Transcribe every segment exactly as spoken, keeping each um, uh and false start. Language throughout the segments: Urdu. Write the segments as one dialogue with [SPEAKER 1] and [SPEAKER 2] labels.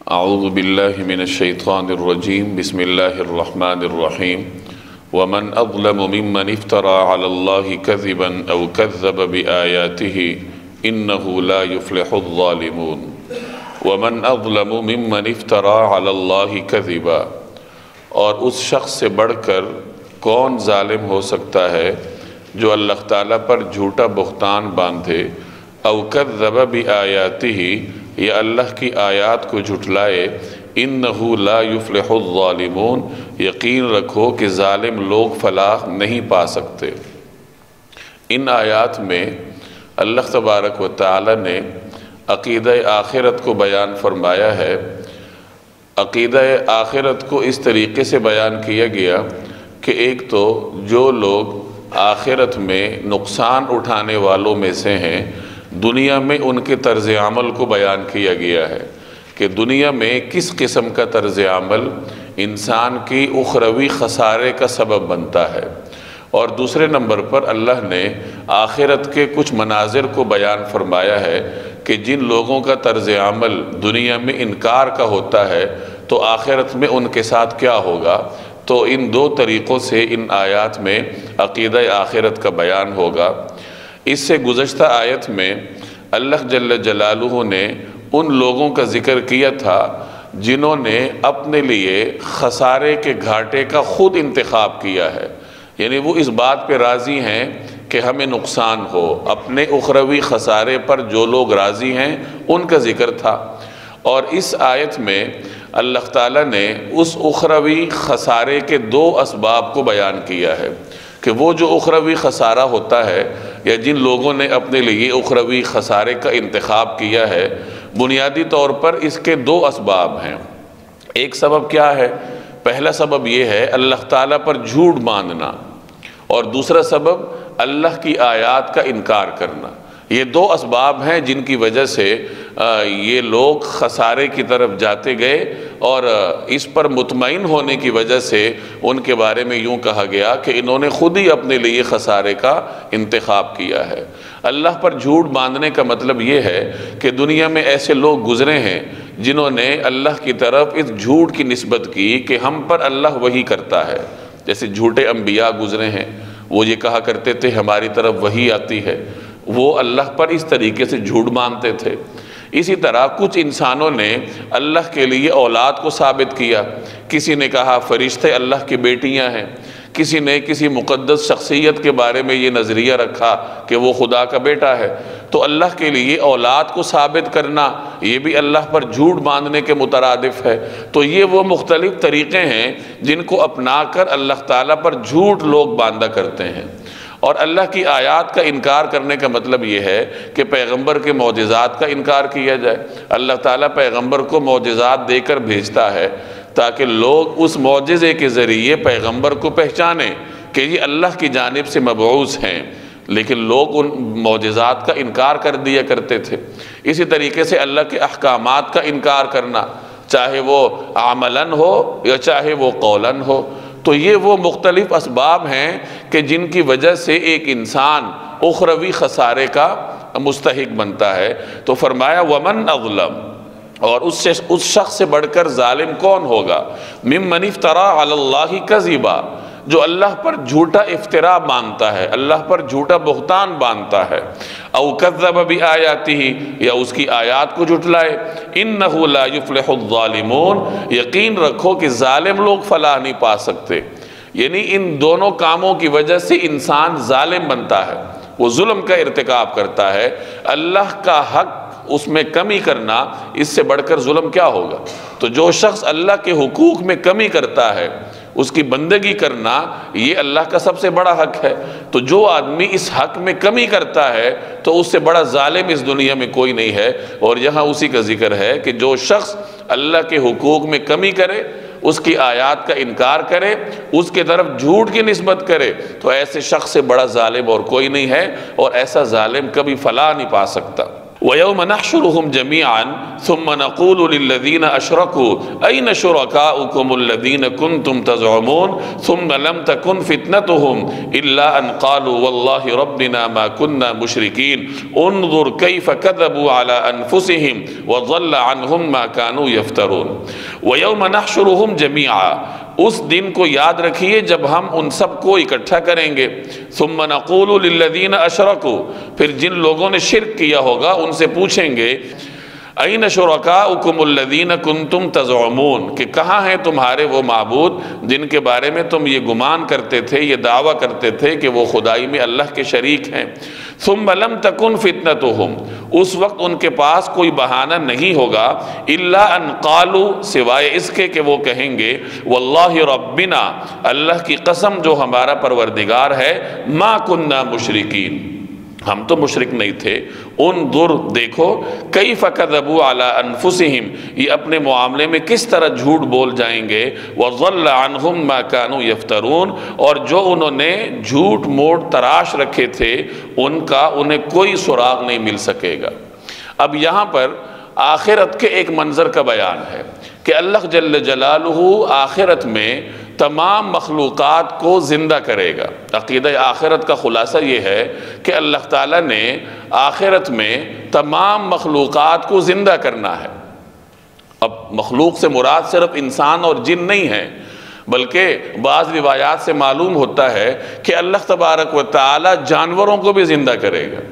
[SPEAKER 1] اعوذ باللہ من الشیطان الرجیم بسم اللہ الرحمن الرحیم ومن اظلم ممن افترى على الله كذبا او كذب بآیاته انه لا يفلح الظالمون ومن اظلم ممن افترى على الله كذبا، اور اس شخص سے بڑھ کر کون ظالم ہو سکتا ہے جو اللہ تعالیٰ پر جھوٹا بہتان باندھے، او کذب بآیاتہ، یا اللہ کی آیات کو جھٹلائے، انہ لا یفلح الظالمون، یقین رکھو کہ ظالم لوگ فلاح نہیں پا سکتے۔ ان آیات میں اللہ تبارک و تعالی نے عقیدہ آخرت کو بیان فرمایا ہے۔ عقیدہ آخرت کو اس طریقے سے بیان کیا گیا کہ ایک تو جو لوگ آخرت میں نقصان اٹھانے والوں میں سے ہیں، دنیا میں ان کے طرز عمل کو بیان کیا گیا ہے کہ دنیا میں کس قسم کا طرز عمل انسان کی اخروی خسارے کا سبب بنتا ہے، اور دوسرے نمبر پر اللہ نے آخرت کے کچھ مناظر کو بیان فرمایا ہے کہ جن لوگوں کا طرز عمل دنیا میں انکار کا ہوتا ہے تو آخرت میں ان کے ساتھ کیا ہوگا۔ تو ان دو طریقوں سے ان آیات میں عقیدہ آخرت کا بیان ہوگا۔ اس سے گزشتہ آیت میں اللہ جل جلالہ نے ان لوگوں کا ذکر کیا تھا جنہوں نے اپنے لیے خسارے کے گھاٹے کا خود انتخاب کیا ہے، یعنی وہ اس بات پہ راضی ہیں کہ ہمیں نقصان ہو، اپنے اخروی خسارے پر جو لوگ راضی ہیں ان کا ذکر تھا۔ اور اس آیت میں اللہ تعالیٰ نے اس اخروی خسارے کے دو اسباب کو بیان کیا ہے کہ وہ جو اخروی خسارہ ہوتا ہے یا جن لوگوں نے اپنے لیے اخروی خسارے کا انتخاب کیا ہے، بنیادی طور پر اس کے دو اسباب ہیں۔ ایک سبب کیا ہے؟ پہلا سبب یہ ہے اللہ تعالیٰ پر جھوٹ باندھنا، اور دوسرا سبب اللہ کی آیات کا انکار کرنا۔ یہ دو اسباب ہیں جن کی وجہ سے یہ لوگ خسارے کی طرف جاتے گئے، اور اس پر مطمئن ہونے کی وجہ سے ان کے بارے میں یوں کہا گیا کہ انہوں نے خود ہی اپنے لیے خسارے کا انتخاب کیا ہے۔ اللہ پر جھوٹ باندھنے کا مطلب یہ ہے کہ دنیا میں ایسے لوگ گزرے ہیں جنہوں نے اللہ کی طرف اس جھوٹ کی نسبت کی کہ ہم پر اللہ وحی کرتا ہے۔ جیسے جھوٹے انبیاء گزرے ہیں، وہ یہ کہا کرتے تھے ہماری طرف وحی آتی ہے، وہ اللہ پر اس طریقے سے جھوٹ باندھتے تھے۔ اسی طرح کچھ انسانوں نے اللہ کے لیے اولاد کو ثابت کیا، کسی نے کہا فرشتے اللہ کی بیٹیاں ہیں، کسی نے کسی مقدس شخصیت کے بارے میں یہ نظریہ رکھا کہ وہ خدا کا بیٹا ہے۔ تو اللہ کے لیے اولاد کو ثابت کرنا یہ بھی اللہ پر جھوٹ باندھنے کے مترادف ہے۔ تو یہ وہ مختلف طریقے ہیں جن کو اپنا کر اللہ تعالیٰ پر جھوٹ لوگ باندھا کرتے ہیں۔ اور اللہ کی آیات کا انکار کرنے کا مطلب یہ ہے کہ پیغمبر کے معجزات کا انکار کیا جائے۔ اللہ تعالیٰ پیغمبر کو معجزات دے کر بھیجتا ہے تاکہ لوگ اس معجزے کے ذریعے پیغمبر کو پہچانیں کہ یہ اللہ کی جانب سے مبعوث ہیں، لیکن لوگ ان معجزات کا انکار کر دیا کرتے تھے۔ اسی طریقے سے اللہ کے احکامات کا انکار کرنا، چاہے وہ عملاً ہو یا چاہے وہ قولاً ہو۔ تو یہ وہ مختلف اسباب ہیں کہ جن کی وجہ سے ایک انسان اخروی خسارے کا مستحق بنتا ہے۔ تو فرمایا ومن اظلم، اور اس سے اس شخص سے بڑھ کر ظالم کون ہوگا، ممن افترى علی اللہ کذبا، جو اللہ پر جھوٹا افتراء باندھتا ہے، اللہ پر جھوٹا بہتان باندھتا ہے، او کذب بآیاتہ، یا اس کی آیات کو جھٹلائے، انہ لا یفلح الظالمون، یقین رکھو کہ ظالم لوگ فلاح نہیں پا سکتے۔ یعنی ان دونوں کاموں کی وجہ سے انسان ظالم بنتا ہے، وہ ظلم کا ارتکاب کرتا ہے۔ اللہ کا حق اس میں کمی کرنا، اس سے بڑھ کر ظلم کیا ہوگا؟ تو جو شخص اللہ کے حقوق میں کمی کرتا ہے، اس کی بندگی کرنا، یہ اللہ کا سب سے بڑا حق ہے۔ تو جو آدمی اس حق میں کمی کرتا ہے تو اس سے بڑا ظالم اس دنیا میں کوئی نہیں ہے۔ اور یہاں اسی کا ذکر ہے کہ جو شخص اللہ کے حقوق میں کمی کرے، اس کی آیات کا انکار کرے، اس کے طرف جھوٹ کی نسبت کرے، تو ایسے شخص سے بڑا ظالم اور کوئی نہیں ہے، اور ایسا ظالم کبھی فلاح نہیں پا سکتا۔ وَيَوْمَ نَحْشُرُهُمْ جَمِيعًا ثُمَّ نَقُولُ لِلَّذِينَ أَشْرَكُوا أَيْنَ شُرَكَاؤُكُمُ الَّذِينَ كُنْتُمْ تَزْعُمُونَ ثُمَّ لَمْ تَكُنْ فِتْنَتُهُمْ إِلَّا أَنْ قَالُوا وَاللَّهِ رَبِّنَا مَا كُنَّا مُشْرِكِينَ انظُرْ كَيْفَ كَذَبُوا عَلَىٰ أَنفُسِهِمْ وَضَلَّ عَنْهُمْ مَا كَانُوا يَفْتَرُونَ وَيَوْمَ نَحْشُرُهُمْ جَمِيعًا، اس دن کو یاد رکھیے جب ہم ان سب کو اکٹھا کریں گے. ثم نقول للذین اشرکوا، پھر جن لوگوں نے شرک کیا ہوگا ان سے پوچھیں گے این شرکاؤکم الذین کنتم تزعمون، کہ کہاں ہیں تمہارے وہ معبود جن کے بارے میں تم یہ گمان کرتے تھے، یہ دعویٰ کرتے تھے کہ وہ خدائی میں اللہ کے شریک ہیں. ثم لم تکن فتنتہم، اس وقت ان کے پاس کوئی بہانہ نہیں ہوگا الا ان قالوا، سوائے اس کے کہ وہ کہیں گے واللہ ربنا، اللہ کی قسم جو ہمارا پروردگار ہے، ما کننا مشرکین، ہم تو مشرک نہیں تھے. انظر، دیکھو، کیف کذبوا علی انفسہم، یہ اپنے معاملے میں کس طرح جھوٹ بول جائیں گے. وضل عنہم ما کانوا یفترون، اور جو انہوں نے جھوٹ موٹ تراش رکھے تھے ان کا انہیں کوئی سراغ نہیں مل سکے گا. اب یہاں پر آخرت کے ایک منظر کا بیان ہے کہ اللہ جل جلالہ آخرت میں تمام مخلوقات کو زندہ کرے گا. عقیدہ آخرت کا خلاصہ یہ ہے کہ اللہ تعالیٰ نے آخرت میں تمام مخلوقات کو زندہ کرنا ہے. اب مخلوق سے مراد صرف انسان اور جن نہیں ہے، بلکہ بعض روایات سے معلوم ہوتا ہے کہ اللہ تبارک و تعالیٰ جانوروں کو بھی زندہ کرے گا،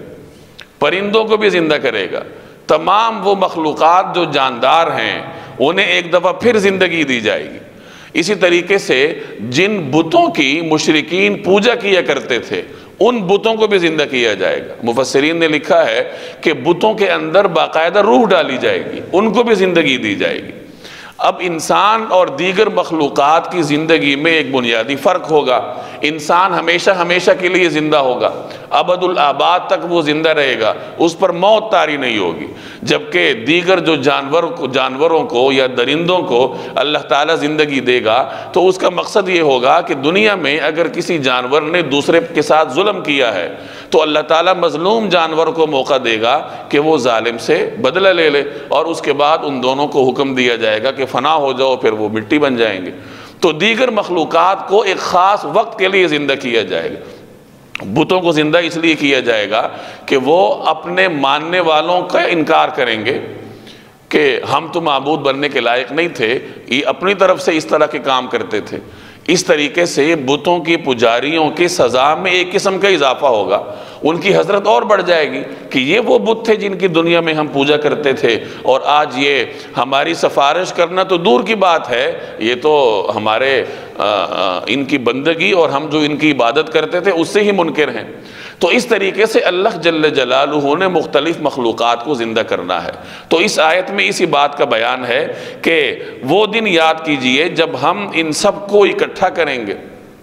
[SPEAKER 1] پرندوں کو بھی زندہ کرے گا. تمام وہ مخلوقات جو جاندار ہیں انہیں ایک دفعہ پھر زندگی دی جائے گی. اسی طریقے سے جن بتوں کی مشرکین پوجا کیا کرتے تھے ان بتوں کو بھی زندہ کیا جائے گا. مفسرین نے لکھا ہے کہ بتوں کے اندر باقاعدہ روح ڈالی جائے گی، ان کو بھی زندگی دی جائے گی. اب انسان اور دیگر مخلوقات کی زندگی میں ایک بنیادی فرق ہوگا. انسان ہمیشہ ہمیشہ کے لیے زندہ ہوگا، ابد الآباد تک وہ زندہ رہے گا، اس پر موت طاری نہیں ہوگی. جبکہ دیگر جو جانور کو جانوروں کو یا درندوں کو اللہ تعالیٰ زندگی دے گا تو اس کا مقصد یہ ہوگا کہ دنیا میں اگر کسی جانور نے دوسرے کے ساتھ ظلم کیا ہے تو اللہ تعالیٰ مظلوم جانور کو موقع دے گا کہ وہ ظالم سے بدلہ لے لے، اور اس کے بعد ان دونوں کو حکم دیا جائے گا کہ فنا ہو جاؤ، پھر وہ مٹی بن جائیں گے. تو دیگر مخلوقات کو ایک خاص وقت کے لیے زندہ کیا جائے گا. بتوں کو زندہ اس لیے کیا جائے گا کہ وہ اپنے ماننے والوں کا انکار کریں گے کہ ہم تو معبود بننے کے لائق نہیں تھے، یہ اپنی طرف سے اس طرح کے کام کرتے تھے. اس طریقے سے بتوں کی پجاریوں کی سزا میں ایک قسم کا اضافہ ہوگا، ان کی حضرت اور بڑھ جائے گی کہ یہ وہ بت تھے جن کی دنیا میں ہم پوجا کرتے تھے، اور آج یہ ہماری سفارش کرنا تو دور کی بات ہے، یہ تو ہمارے آ, آ, ان کی بندگی اور ہم جو ان کی عبادت کرتے تھے اس سے ہی منکر ہیں. تو اس طریقے سے اللہ جل جلالہ نے مختلف مخلوقات کو زندہ کرنا ہے. تو اس آیت میں اسی بات کا بیان ہے کہ وہ دن یاد کیجئے جب ہم ان سب کو اکٹھا کریں گے.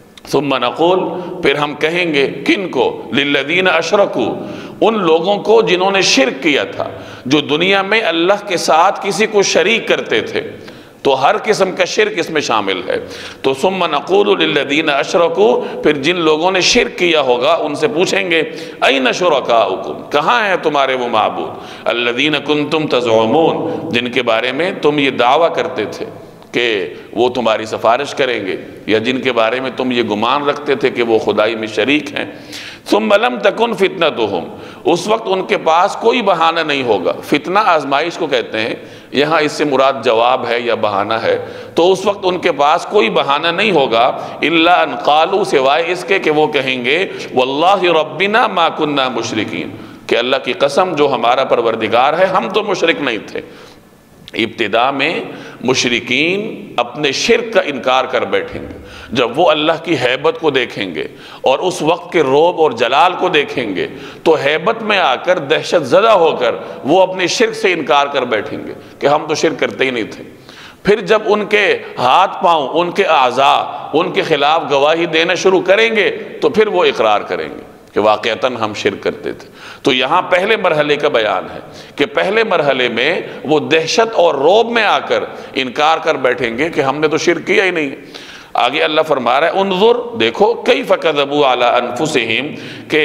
[SPEAKER 1] ثم نقول، پھر ہم کہیں گے کن کو؟ للذین اشرکوا، ان لوگوں کو جنہوں نے شرک کیا تھا، جو دنیا میں اللہ کے ساتھ کسی کو شریک کرتے تھے. تو ہر قسم کا شرک اس میں شامل ہے. تو ثم نقول للذین اشرکوا، پھر جن لوگوں نے شرک کیا ہوگا ان سے پوچھیں گے این شرکاؤکم، کہاں ہیں تمہارے وہ معبود الذین کنتم تزعمون، جن کے بارے میں تم یہ دعویٰ کرتے تھے کہ وہ تمہاری سفارش کریں گے، یا جن کے بارے میں تم یہ گمان رکھتے تھے کہ وہ خدائی میں شریک ہیں. ثم لم تکن فتنتہم، اس وقت ان کے پاس کوئی بہانہ نہیں ہوگا. فتنہ آزمائش کو کہتے ہیں، یہاں اس سے مراد جواب ہے یا بہانہ ہے. تو اس وقت ان کے پاس کوئی بہانہ نہیں ہوگا الا ان قالوا، سوائے اس کے کہ وہ کہیں گے واللہ ربنا ما کننا مشرکین، کہ اللہ کی قسم جو ہمارا پروردگار ہے ہم تو مشرک نہیں تھے. ابتدا میں مشرکین اپنے شرک کا انکار کر بیٹھیں گے. جب وہ اللہ کی ہیبت کو دیکھیں گے اور اس وقت کے روب اور جلال کو دیکھیں گے تو ہیبت میں آ کر دہشت زدہ ہو کر وہ اپنے شرک سے انکار کر بیٹھیں گے کہ ہم تو شرک کرتے ہی نہیں تھے. پھر جب ان کے ہاتھ پاؤں، ان کے اعضاء ان کے خلاف گواہی دینا شروع کریں گے تو پھر وہ اقرار کریں گے کہ واقعتاً ہم شرک کرتے تھے. تو یہاں پہلے مرحلے کا بیان ہے کہ پہلے مرحلے میں وہ دہشت اور روب میں آ کر انکار کر بیٹھیں گے کہ ہم نے تو شرک کیا ہی نہیں. آگے اللہ فرما رہا ہے انظر، دیکھو کیف کذبوا علی انفسہم، کہ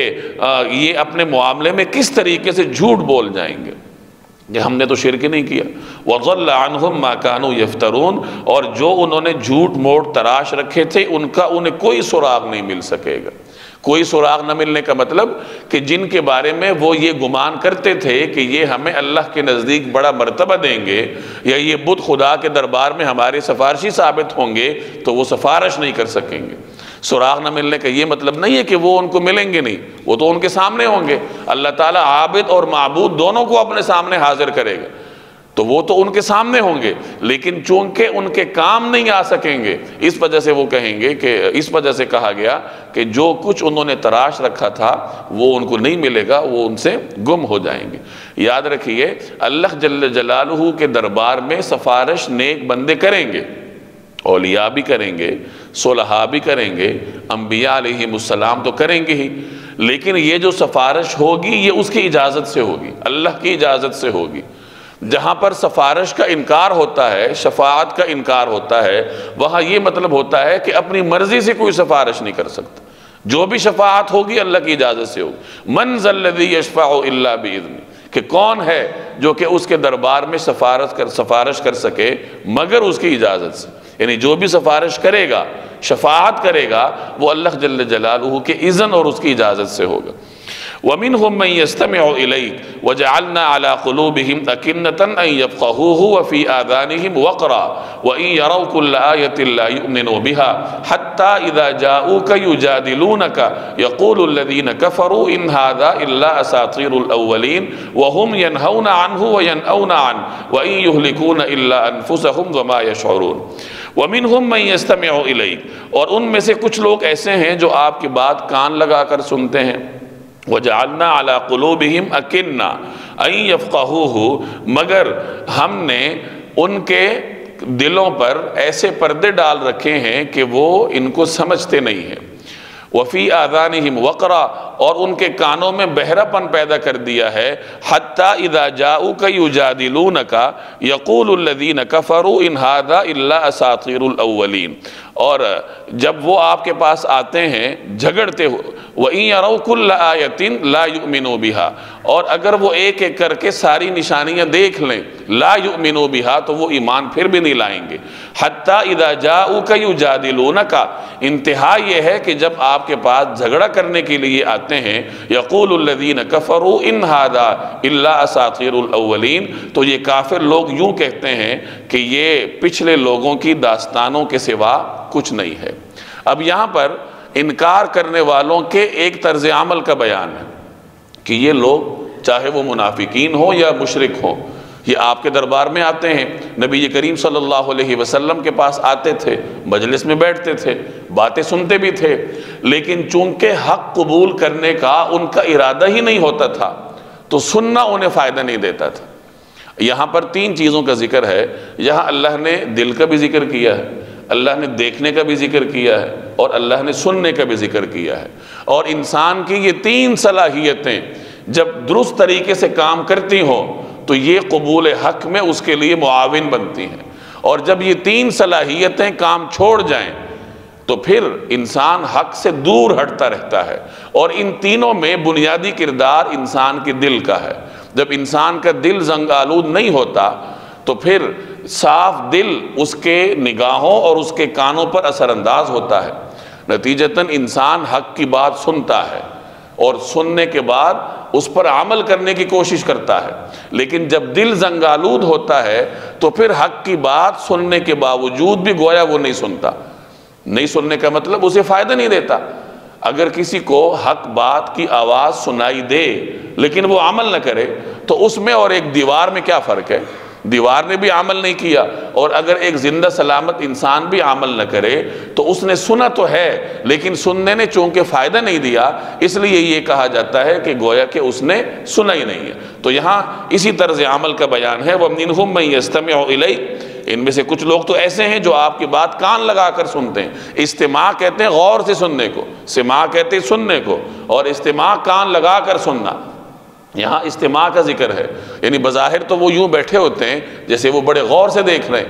[SPEAKER 1] یہ اپنے معاملے میں کس طریقے سے جھوٹ بول جائیں گے کہ ہم نے تو شرک نہیں کیا۔ وَضَلَّ عَنْهُمْ مَا كَانُوا يَفْتَرُونَ، اور جو انہوں نے جھوٹ موڑ تراش رکھے تھے ان کا انہیں کوئی سراغ نہیں مل سکے گا۔ کوئی سراغ نہ ملنے کا مطلب کہ جن کے بارے میں وہ یہ گمان کرتے تھے کہ یہ ہمیں اللہ کے نزدیک بڑا مرتبہ دیں گے یا یہ بت خدا کے دربار میں ہمارے سفارشی ثابت ہوں گے، تو وہ سفارش نہیں کر سکیں گے۔ سراغ نہ ملنے کا یہ مطلب نہیں ہے کہ وہ ان کو ملیں گے نہیں، وہ تو ان کے سامنے ہوں گے۔ اللہ تعالیٰ عابد اور معبود دونوں کو اپنے سامنے حاضر کرے گا، تو وہ تو ان کے سامنے ہوں گے، لیکن چونکہ ان کے کام نہیں آ سکیں گے، اس وجہ سے وہ کہیں گے کہ اس وجہ سے کہا گیا کہ جو کچھ انہوں نے تراش رکھا تھا وہ ان کو نہیں ملے گا، وہ ان سے گم ہو جائیں گے۔ یاد رکھیے اللہ جل جلالہ کے دربار میں سفارش نیک بندے کریں گے، اولیاء بھی کریں گے، صلحاء بھی کریں گے، انبیاء علیہم السلام تو کریں گے ہی، لیکن یہ جو سفارش ہوگی یہ اس کی اجازت سے ہوگی، اللہ کی اجازت سے ہوگی۔ جہاں پر سفارش کا انکار ہوتا ہے، شفاعت کا انکار ہوتا ہے، وہاں یہ مطلب ہوتا ہے کہ اپنی مرضی سے کوئی سفارش نہیں کر سکتا، جو بھی شفاعت ہوگی اللہ کی اجازت سے ہوگی۔ من ذا الذی یشفع الا باذنہ، کہ کون ہے جو کہ اس کے دربار میں سفارش کر سفارش کر سکے مگر اس کی اجازت سے، یعنی جو بھی سفارش کرے گا، شفاعت کرے گا، وہ اللہ جل جلالہ کے اذن اور اس کی اجازت سے ہوگا۔ وَمِنْهُمْ مَنْ يَسْتَمِعُ إِلَيْكَ وَجَعَلْنَا عَلَىٰ قُلُوبِهِمْ أَكِنَّةً أَنْ يَفْقَهُوهُ وَفِي آذَانِهِمْ وَقْرًا وَإِنْ يَرَوْا كُلَّ آيَةٍ لَا يُؤْمِنُوا بِهَا حَتَّى إِذَا جَاءُوكَ يُجَادِلُونَكَ يَقُولُ الَّذِينَ كَفَرُوا إِنْ هَذَا إِلَّا أَسَاطِيرُ الْأَوَّلِينَ وَهُمْ يَنْهَوْنَ عَنْهُ وَيَنْأَوْنَ عَنْهُ وَإِنْ يُهْلِكُونَ إِلَّا أَنفُسَهُمْ وَمَا يَشْعُرُونَ۔ وَمِنْهُمْ مَنْ يَسْتَمِعُ إِلَيْكَ، اور ان میں سے کچھ لوگ ایسے ہیں جو آپ کی بات کان لگا کر سنتے ہیں۔ وَجَعَلْنَا عَلَىٰ قُلُوبِهِمْ أَكِنَّةً أَن يَفْقَهُوهُ، مگر ہم نے ان کے دلوں پر ایسے پردے ڈال رکھے ہیں کہ وہ ان کو سمجھتے نہیں ہیں۔ وَفِي آذَانِهِمْ وَقْرًا، اور ان کے کانوں میں بہرا پن پیدا کر دیا ہے۔ حَتَّى إِذَا جَاءُوكَ يُجَادِلُونَكَ يَقُولُ الَّذِينَ كَفَرُوا إِنْ هَذَا إِلَّا أَسَاطِيرُ الْأَوَّلِينَ، اور جب وہ آپ کے پاس آتے ہیں جھگڑتے ہو، وَإِنْ يَرَوْا كُلَّ آيَةٍ لَا يُؤْمِنُوا بِهَا، اور اگر وہ ایک ایک کر کے ساری نشانیاں دیکھ لیں، لا يُؤْمِنُوا بِهَا، تو وہ ایمان پھر بھی نہیں لائیں گے۔ حَتَّى إِذَا جَاءُوكَ يُجَادِلُونَكَ، انتہا یہ ہے کہ جب آپ کے پاس جھگڑا کرنے کے لیے آتے ہیں، يَقُولُ الَّذِينَ كَفَرُوا إِنْ هَذَا إِلَّا أَسَاطِيرُ الْأَوَّلِينَ، تو یہ کافر لوگ یوں کہتے ہیں کہ یہ پچھلے لوگوں کی داستانوں کے سوا کچھ نہیں ہے۔ اب یہاں پر انکار کرنے والوں کے ایک طرز عمل کا بیان ہے کہ یہ لوگ چاہے وہ منافقین ہوں یا مشرک ہوں، یہ آپ کے دربار میں آتے ہیں، نبی کریم صلی اللہ علیہ وسلم کے پاس آتے تھے، مجلس میں بیٹھتے تھے، باتیں سنتے بھی تھے، لیکن چونکہ حق قبول کرنے کا ان کا ارادہ ہی نہیں ہوتا تھا تو سننا انہیں فائدہ نہیں دیتا تھا۔ یہاں پر تین چیزوں کا ذکر ہے، یہاں اللہ نے دل کا بھی ذکر کیا ہے، اللہ نے دیکھنے کا بھی ذکر کیا ہے، اور اللہ نے سننے کا بھی ذکر کیا ہے۔ اور انسان کی یہ تین صلاحیتیں جب درست طریقے سے کام کرتی ہوں تو یہ قبول حق میں اس کے لیے معاون بنتی ہیں، اور جب یہ تین صلاحیتیں کام چھوڑ جائیں تو پھر انسان حق سے دور ہٹتا رہتا ہے۔ اور ان تینوں میں بنیادی کردار انسان کے دل کا ہے۔ جب انسان کا دل زنگ آلود نہیں ہوتا تو پھر صاف دل اس کے نگاہوں اور اس کے کانوں پر اثر انداز ہوتا ہے، نتیجتاً انسان حق کی بات سنتا ہے اور سننے کے بعد اس پر عمل کرنے کی کوشش کرتا ہے، لیکن جب دل زنگ آلود ہوتا ہے تو پھر حق کی بات سننے کے باوجود بھی گویا وہ نہیں سنتا۔ نہیں سننے کا مطلب اسے فائدہ نہیں دیتا۔ اگر کسی کو حق بات کی آواز سنائی دے لیکن وہ عمل نہ کرے تو اس میں اور ایک دیوار میں کیا فرق ہے؟ دیوار نے بھی عمل نہیں کیا، اور اگر ایک زندہ سلامت انسان بھی عمل نہ کرے تو اس نے سنا تو ہے لیکن سننے نے چونکہ فائدہ نہیں دیا، اس لیے یہ کہا جاتا ہے کہ گویا کہ اس نے سنا ہی نہیں ہے۔ تو یہاں اسی طرز عمل کا بیان ہے، وَمِنْهُمْ مَنْ يَسْتَمِعُ إِلَيْكَ، ان میں سے کچھ لوگ تو ایسے ہیں جو آپ کی بات کان لگا کر سنتے ہیں۔ استماع کہتے ہیں غور سے سننے کو، سماع کہتے ہیں سننے کو، اور استماع کان لگا کر سننا۔ یہاں استماع کا ذکر ہے، یعنی بظاہر تو وہ یوں بیٹھے ہوتے ہیں جیسے وہ بڑے غور سے دیکھ رہے ہیں،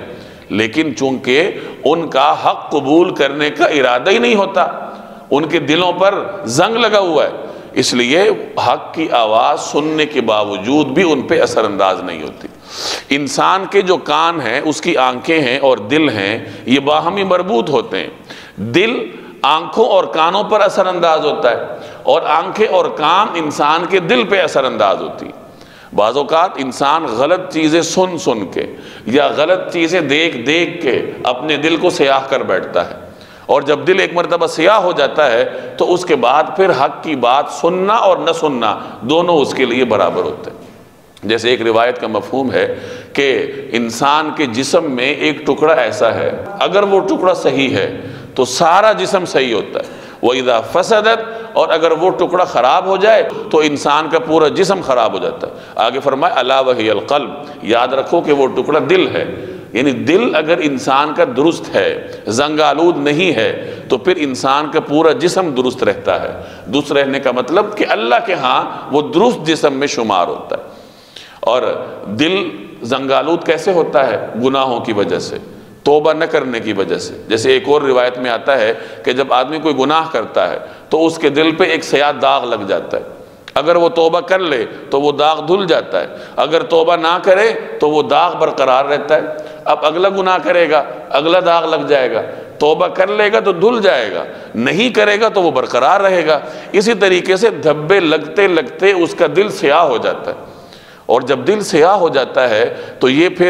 [SPEAKER 1] لیکن چونکہ ان کا حق قبول کرنے کا ارادہ ہی نہیں ہوتا، ان کے دلوں پر زنگ لگا ہوا ہے، اس لیے حق کی آواز سننے کے باوجود بھی ان پہ اثر انداز نہیں ہوتی۔ انسان کے جو کان ہیں، اس کی آنکھیں ہیں اور دل ہیں، یہ باہمی مربوط ہوتے ہیں۔ دل آنکھوں اور کانوں پر اثر انداز ہوتا ہے، اور آنکھیں اور کان انسان کے دل پہ اثر انداز ہوتی ہیں۔ بعض اوقات انسان غلط چیزیں سن سن کے یا غلط چیزیں دیکھ دیکھ کے اپنے دل کو سیاہ کر بیٹھتا ہے، اور جب دل ایک مرتبہ سیاہ ہو جاتا ہے تو اس کے بعد پھر حق کی بات سننا اور نہ سننا دونوں اس کے لیے برابر ہوتے ہیں۔ جیسے ایک روایت کا مفہوم ہے کہ انسان کے جسم میں ایک ٹکڑا ایسا ہے، اگر وہ ٹکڑا صحیح ہے تو سارا جسم صحیح ہوتا ہے، وَإِذَا فَسَدَتْ، اور اگر وہ ٹکڑا خراب ہو جائے تو انسان کا پورا جسم خراب ہو جاتا ہے۔ آگے فرمائے اَلَا وَهِيَ الْقَلْبُ، یاد رکھو کہ وہ ٹکڑا دل ہے، یعنی دل اگر انسان کا درست ہے، زنگ آلود نہیں ہے، تو پھر انسان کا پورا جسم درست رہتا ہے۔ درست رہنے کا مطلب کہ اللہ کے ہاں وہ درست جسم میں شمار ہوتا ہے۔ اور دل زنگ آلود کیسے ہوتا ہے؟ گناہوں کی وجہ سے، توبہ نہ کرنے کی وجہ سے۔ جیسے ایک اور روایت میں آتا ہے کہ جب آدمی کوئی گناہ کرتا ہے تو اس کے دل پہ ایک سیاہ داغ لگ جاتا ہے، اگر وہ توبہ کر لے تو وہ داغ دھل جاتا ہے، اگر توبہ نہ کرے تو وہ داغ برقرار رہتا ہے۔ اب اگلا گناہ کرے گا، اگلا داغ لگ جائے گا، توبہ کر لے گا تو دھل جائے گا، نہیں کرے گا تو وہ برقرار رہے گا۔ اسی طریقے سے دھبے لگتے لگتے اس کا دل سیاہ ہو جاتا ہے، اور جب دل سیاہ ہو جاتا ہے تو یہ پھر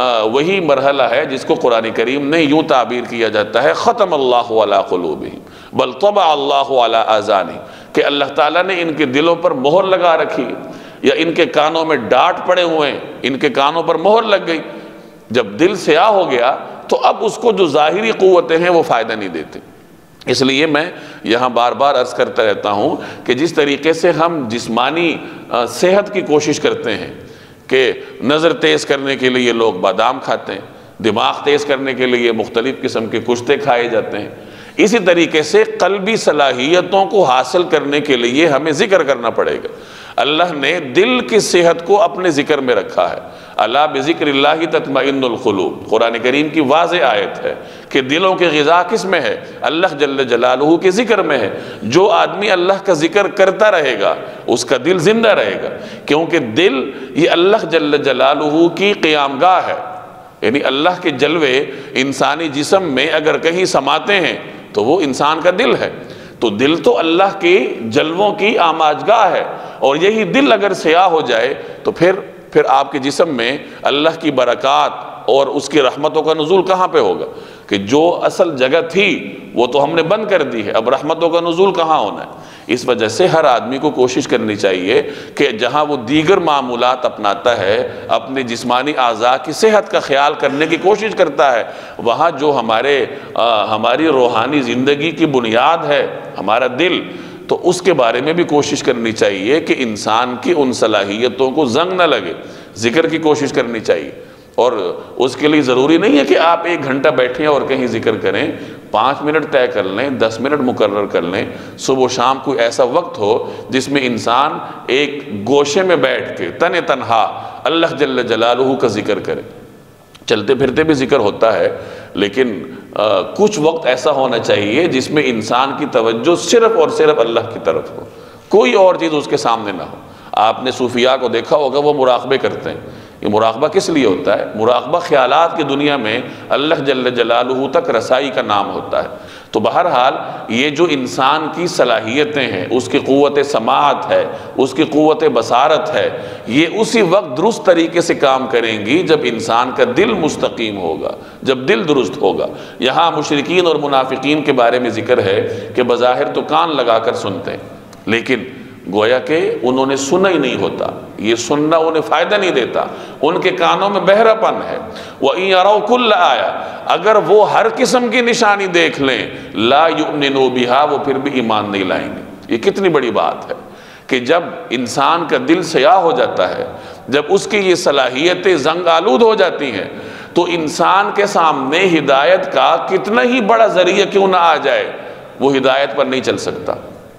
[SPEAKER 1] وہی مرحلہ ہے جس کو قرآن کریم نے یوں تعبیر کیا جاتا ہے ختم اللہ علی قلوبہم بل طبع اللہ علی آذانہم، کہ اللہ تعالیٰ نے ان کے دلوں پر مہر لگا رکھی، یا ان کے کانوں میں ڈانٹ پڑے ہوئے ہیں، ان کے کانوں پر مہر لگ گئی۔ جب دل سیاہ ہو گیا تو اب اس کو جو ظاہری قوتیں ہیں وہ فائدہ نہیں دیتے۔ اس لیے میں یہاں بار بار عرض کرتا رہتا ہوں کہ جس طریقے سے ہم جسمانی صحت کی کوشش کرتے ہیں کہ نظر تیز کرنے کے لیے لوگ بادام کھاتے ہیں، دماغ تیز کرنے کے لیے مختلف قسم کے کشتے کھائے جاتے ہیں، اسی طریقے سے قلبی صلاحیتوں کو حاصل کرنے کے لیے ہمیں ذکر کرنا پڑے گا۔ اللہ نے دل کی صحت کو اپنے ذکر میں رکھا ہے۔ الا بذکر اللہ تطمئن القلوب، قرآن کریم کی واضح آیت ہے کہ دلوں کی غذا کس میں ہے؟ اللہ جل جلالہ کے ذکر میں ہے۔ جو آدمی اللہ کا ذکر کرتا رہے گا اس کا دل زندہ رہے گا، کیونکہ دل یہ اللہ جل جلالہ کی قیام گاہ ہے، یعنی اللہ کے جلوے انسانی جسم میں اگر کہیں سماتے ہیں تو وہ انسان کا دل ہے۔ تو دل تو اللہ کے جلووں کی آماجگاہ ہے، اور یہی دل اگر سیاہ ہو جائے تو پھر پھر آپ کے جسم میں اللہ کی برکات اور اس کی رحمتوں کا نزول کہاں پہ ہوگا؟ کہ جو اصل جگہ تھی وہ تو ہم نے بند کر دی ہے، اب رحمتوں کا نزول کہاں ہونا ہے؟ اس وجہ سے ہر آدمی کو کوشش کرنی چاہیے کہ جہاں وہ دیگر معمولات اپناتا ہے، اپنے جسمانی اعضاء کی صحت کا خیال کرنے کی کوشش کرتا ہے، وہاں جو ہمارے ہماری روحانی زندگی کی بنیاد ہے ہمارا دل، تو اس کے بارے میں بھی کوشش کرنی چاہیے کہ انسان کی ان صلاحیتوں کو زنگ نہ لگے، ذکر کی کوشش کرنی چاہیے۔ اور اس کے لیے ضروری نہیں ہے کہ آپ ایک گھنٹہ بیٹھیں اور کہیں ذکر کریں، پانچ منٹ طے کر لیں، دس منٹ مقرر کر لیں، صبح و شام کوئی ایسا وقت ہو جس میں انسان ایک گوشے میں بیٹھ کے تن تنہا اللہ جل جلالہ کا ذکر کرے۔ چلتے پھرتے بھی ذکر ہوتا ہے، لیکن کچھ وقت ایسا ہونا چاہیے جس میں انسان کی توجہ صرف اور صرف اللہ کی طرف ہو، کوئی اور چیز اس کے سامنے نہ ہو۔ آپ نے صوفیاء کو دیکھا ہوگا، وہ مراقبے کرتے ہیں۔ یہ مراقبہ کس لیے ہوتا ہے؟ مراقبہ خیالات کی دنیا میں اللہ جل جلالہ تک رسائی کا نام ہوتا ہے۔ تو بہرحال یہ جو انسان کی صلاحیتیں ہیں، اس کی قوت سماعت ہے، اس کی قوت بصارت ہے، یہ اسی وقت درست طریقے سے کام کریں گی جب انسان کا دل مستقیم ہوگا، جب دل درست ہوگا۔ یہاں مشرکین اور منافقین کے بارے میں ذکر ہے کہ بظاہر تو کان لگا کر سنتے ہیں، لیکن گویا کہ انہوں نے سنا ہی نہیں ہوتا، یہ سننا انہیں فائدہ نہیں دیتا، ان کے کانوں میں بہرا پن ہے۔ وَإِن يَرَوْا كُلَّ آیَةٍ، اگر وہ ہر قسم کی نشانی دیکھ لیں، لا يُؤْمِنُوا بِهَا، وہ پھر بھی ایمان نہیں لائیں گے۔ یہ کتنی بڑی بات ہے کہ جب انسان کا دل سیاہ ہو جاتا ہے، جب اس کی یہ صلاحیتیں زنگ آلود ہو جاتی ہیں، تو انسان کے سامنے ہدایت کا کتنا ہی بڑا ذریعہ کیوں نہ آ جائے، وہ ہدایت پر نہیں چل سکتا۔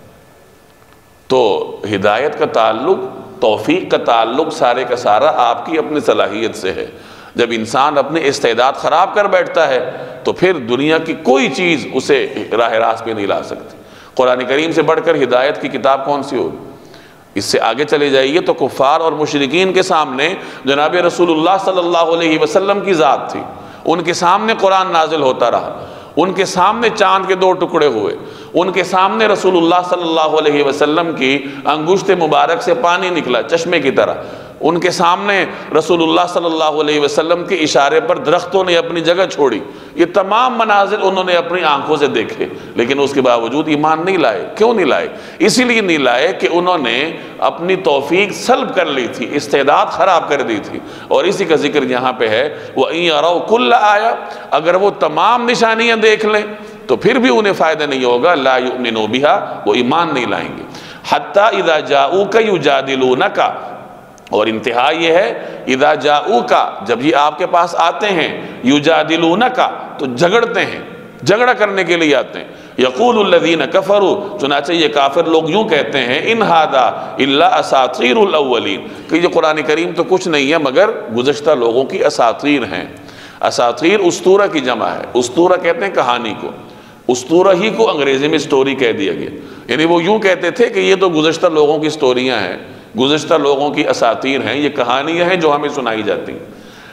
[SPEAKER 1] تو ہدایت کا تعلق، توفیق کا تعلق سارے کا سارا آپ کی اپنی صلاحیت سے ہے۔ جب انسان اپنے استعداد خراب کر بیٹھتا ہے تو پھر دنیا کی کوئی چیز اسے راہ راست پہ نہیں لا سکتی۔ قرآن کریم سے بڑھ کر ہدایت کی کتاب کون سی ہوگی؟ اس سے آگے چلے جائیے تو کفار اور مشرکین کے سامنے جناب رسول اللہ صلی اللہ علیہ وسلم کی ذات تھی، ان کے سامنے قرآن نازل ہوتا رہا، ان کے سامنے چاند کے دو ٹکڑے ہوئے، ان کے سامنے رسول اللہ صلی اللہ علیہ وسلم کی انگشت مبارک سے پانی نکلا چشمے کی طرح، ان کے سامنے رسول اللہ صلی اللہ علیہ وسلم کے اشارے پر درختوں نے اپنی جگہ چھوڑی۔ یہ تمام مناظر انہوں نے اپنی آنکھوں سے دیکھے، لیکن اس کے باوجود ایمان نہیں لائے۔ کیوں نہیں لائے؟ اسی لیے نہیں لائے کہ انہوں نے اپنی توفیق سلب کر لی تھی، استعداد خراب کر دی تھی۔ اور اسی کا ذکر یہاں پہ ہے وَإِن يَرَوْا كُلَّ آیَةٍ، اگر وہ تمام نشانیاں دیکھ لیں تو پھر بھی انہیں فائدہ نہیں ہوگا، لا يؤمنوا بها، وہ ایمان نہیں لائیں گے۔ حَتَّى إِذَا جَاءُوكَ يُجَادِلُونَكَ، اور انتہا یہ ہے اذا جاؤکا، جب یہ آپ کے پاس آتے ہیں، یجادلونکا، تو جھگڑتے ہیں، جھگڑا کرنے کے لیے آتے ہیں۔ یقول الذین کفروا، چنانچہ یہ کافر لوگ یوں کہتے ہیں، ان ھذا الا اساطیر الاولین، کہ یہ قرآن کریم تو کچھ نہیں ہے مگر گزشتہ لوگوں کی اساطیر ہیں۔ اساطیر اسطورہ کی جمع ہے، اسطورہ کہتے ہیں کہانی کو، اسطورہ ہی کو انگریزی میں سٹوری کہہ دیا گیا، یعنی وہ یوں کہتے تھے کہ یہ تو گزشتہ لوگوں کی سٹوریاں ہیں، گزشتہ لوگوں کی اساطیر ہیں، یہ کہانیاں ہیں جو ہمیں سنائی جاتی ہیں۔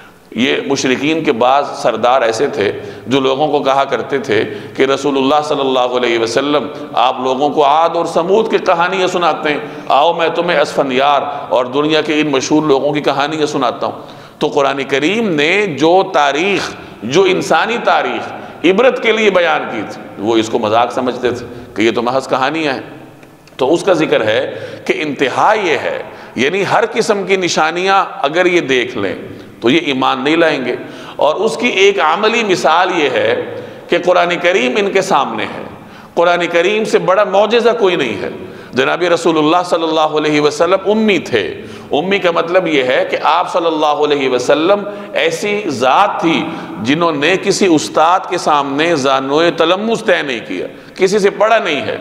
[SPEAKER 1] یہ مشرکین کے بعض سردار ایسے تھے جو لوگوں کو کہا کرتے تھے کہ رسول اللہ صلی اللہ علیہ وسلم آپ لوگوں کو عاد اور سمود کی کہانیاں سناتے ہیں، آؤ میں تمہیں اسفندیار اور دنیا کے ان مشہور لوگوں کی کہانیاں سناتا ہوں۔ تو قرآن کریم نے جو تاریخ، جو انسانی تاریخ عبرت کے لیے بیان کی تھی، وہ اس کو مذاق سمجھتے تھے کہ یہ تو محض کہانیاں ہیں۔ تو اس کا ذکر ہے کہ انتہا یہ ہے، یعنی ہر قسم کی نشانیاں اگر یہ دیکھ لیں تو یہ ایمان نہیں لائیں گے۔ اور اس کی ایک عملی مثال یہ ہے کہ قرآن کریم ان کے سامنے ہے، قرآن کریم سے بڑا معجزہ کوئی نہیں ہے۔ جناب رسول اللہ صلی اللہ علیہ وسلم امی تھے، امی کا مطلب یہ ہے کہ آپ صلی اللہ علیہ وسلم ایسی ذات تھی جنہوں نے کسی استاد کے سامنے زانوئے تلمس طے نہیں کیا، کسی سے پڑھا نہیں ہے،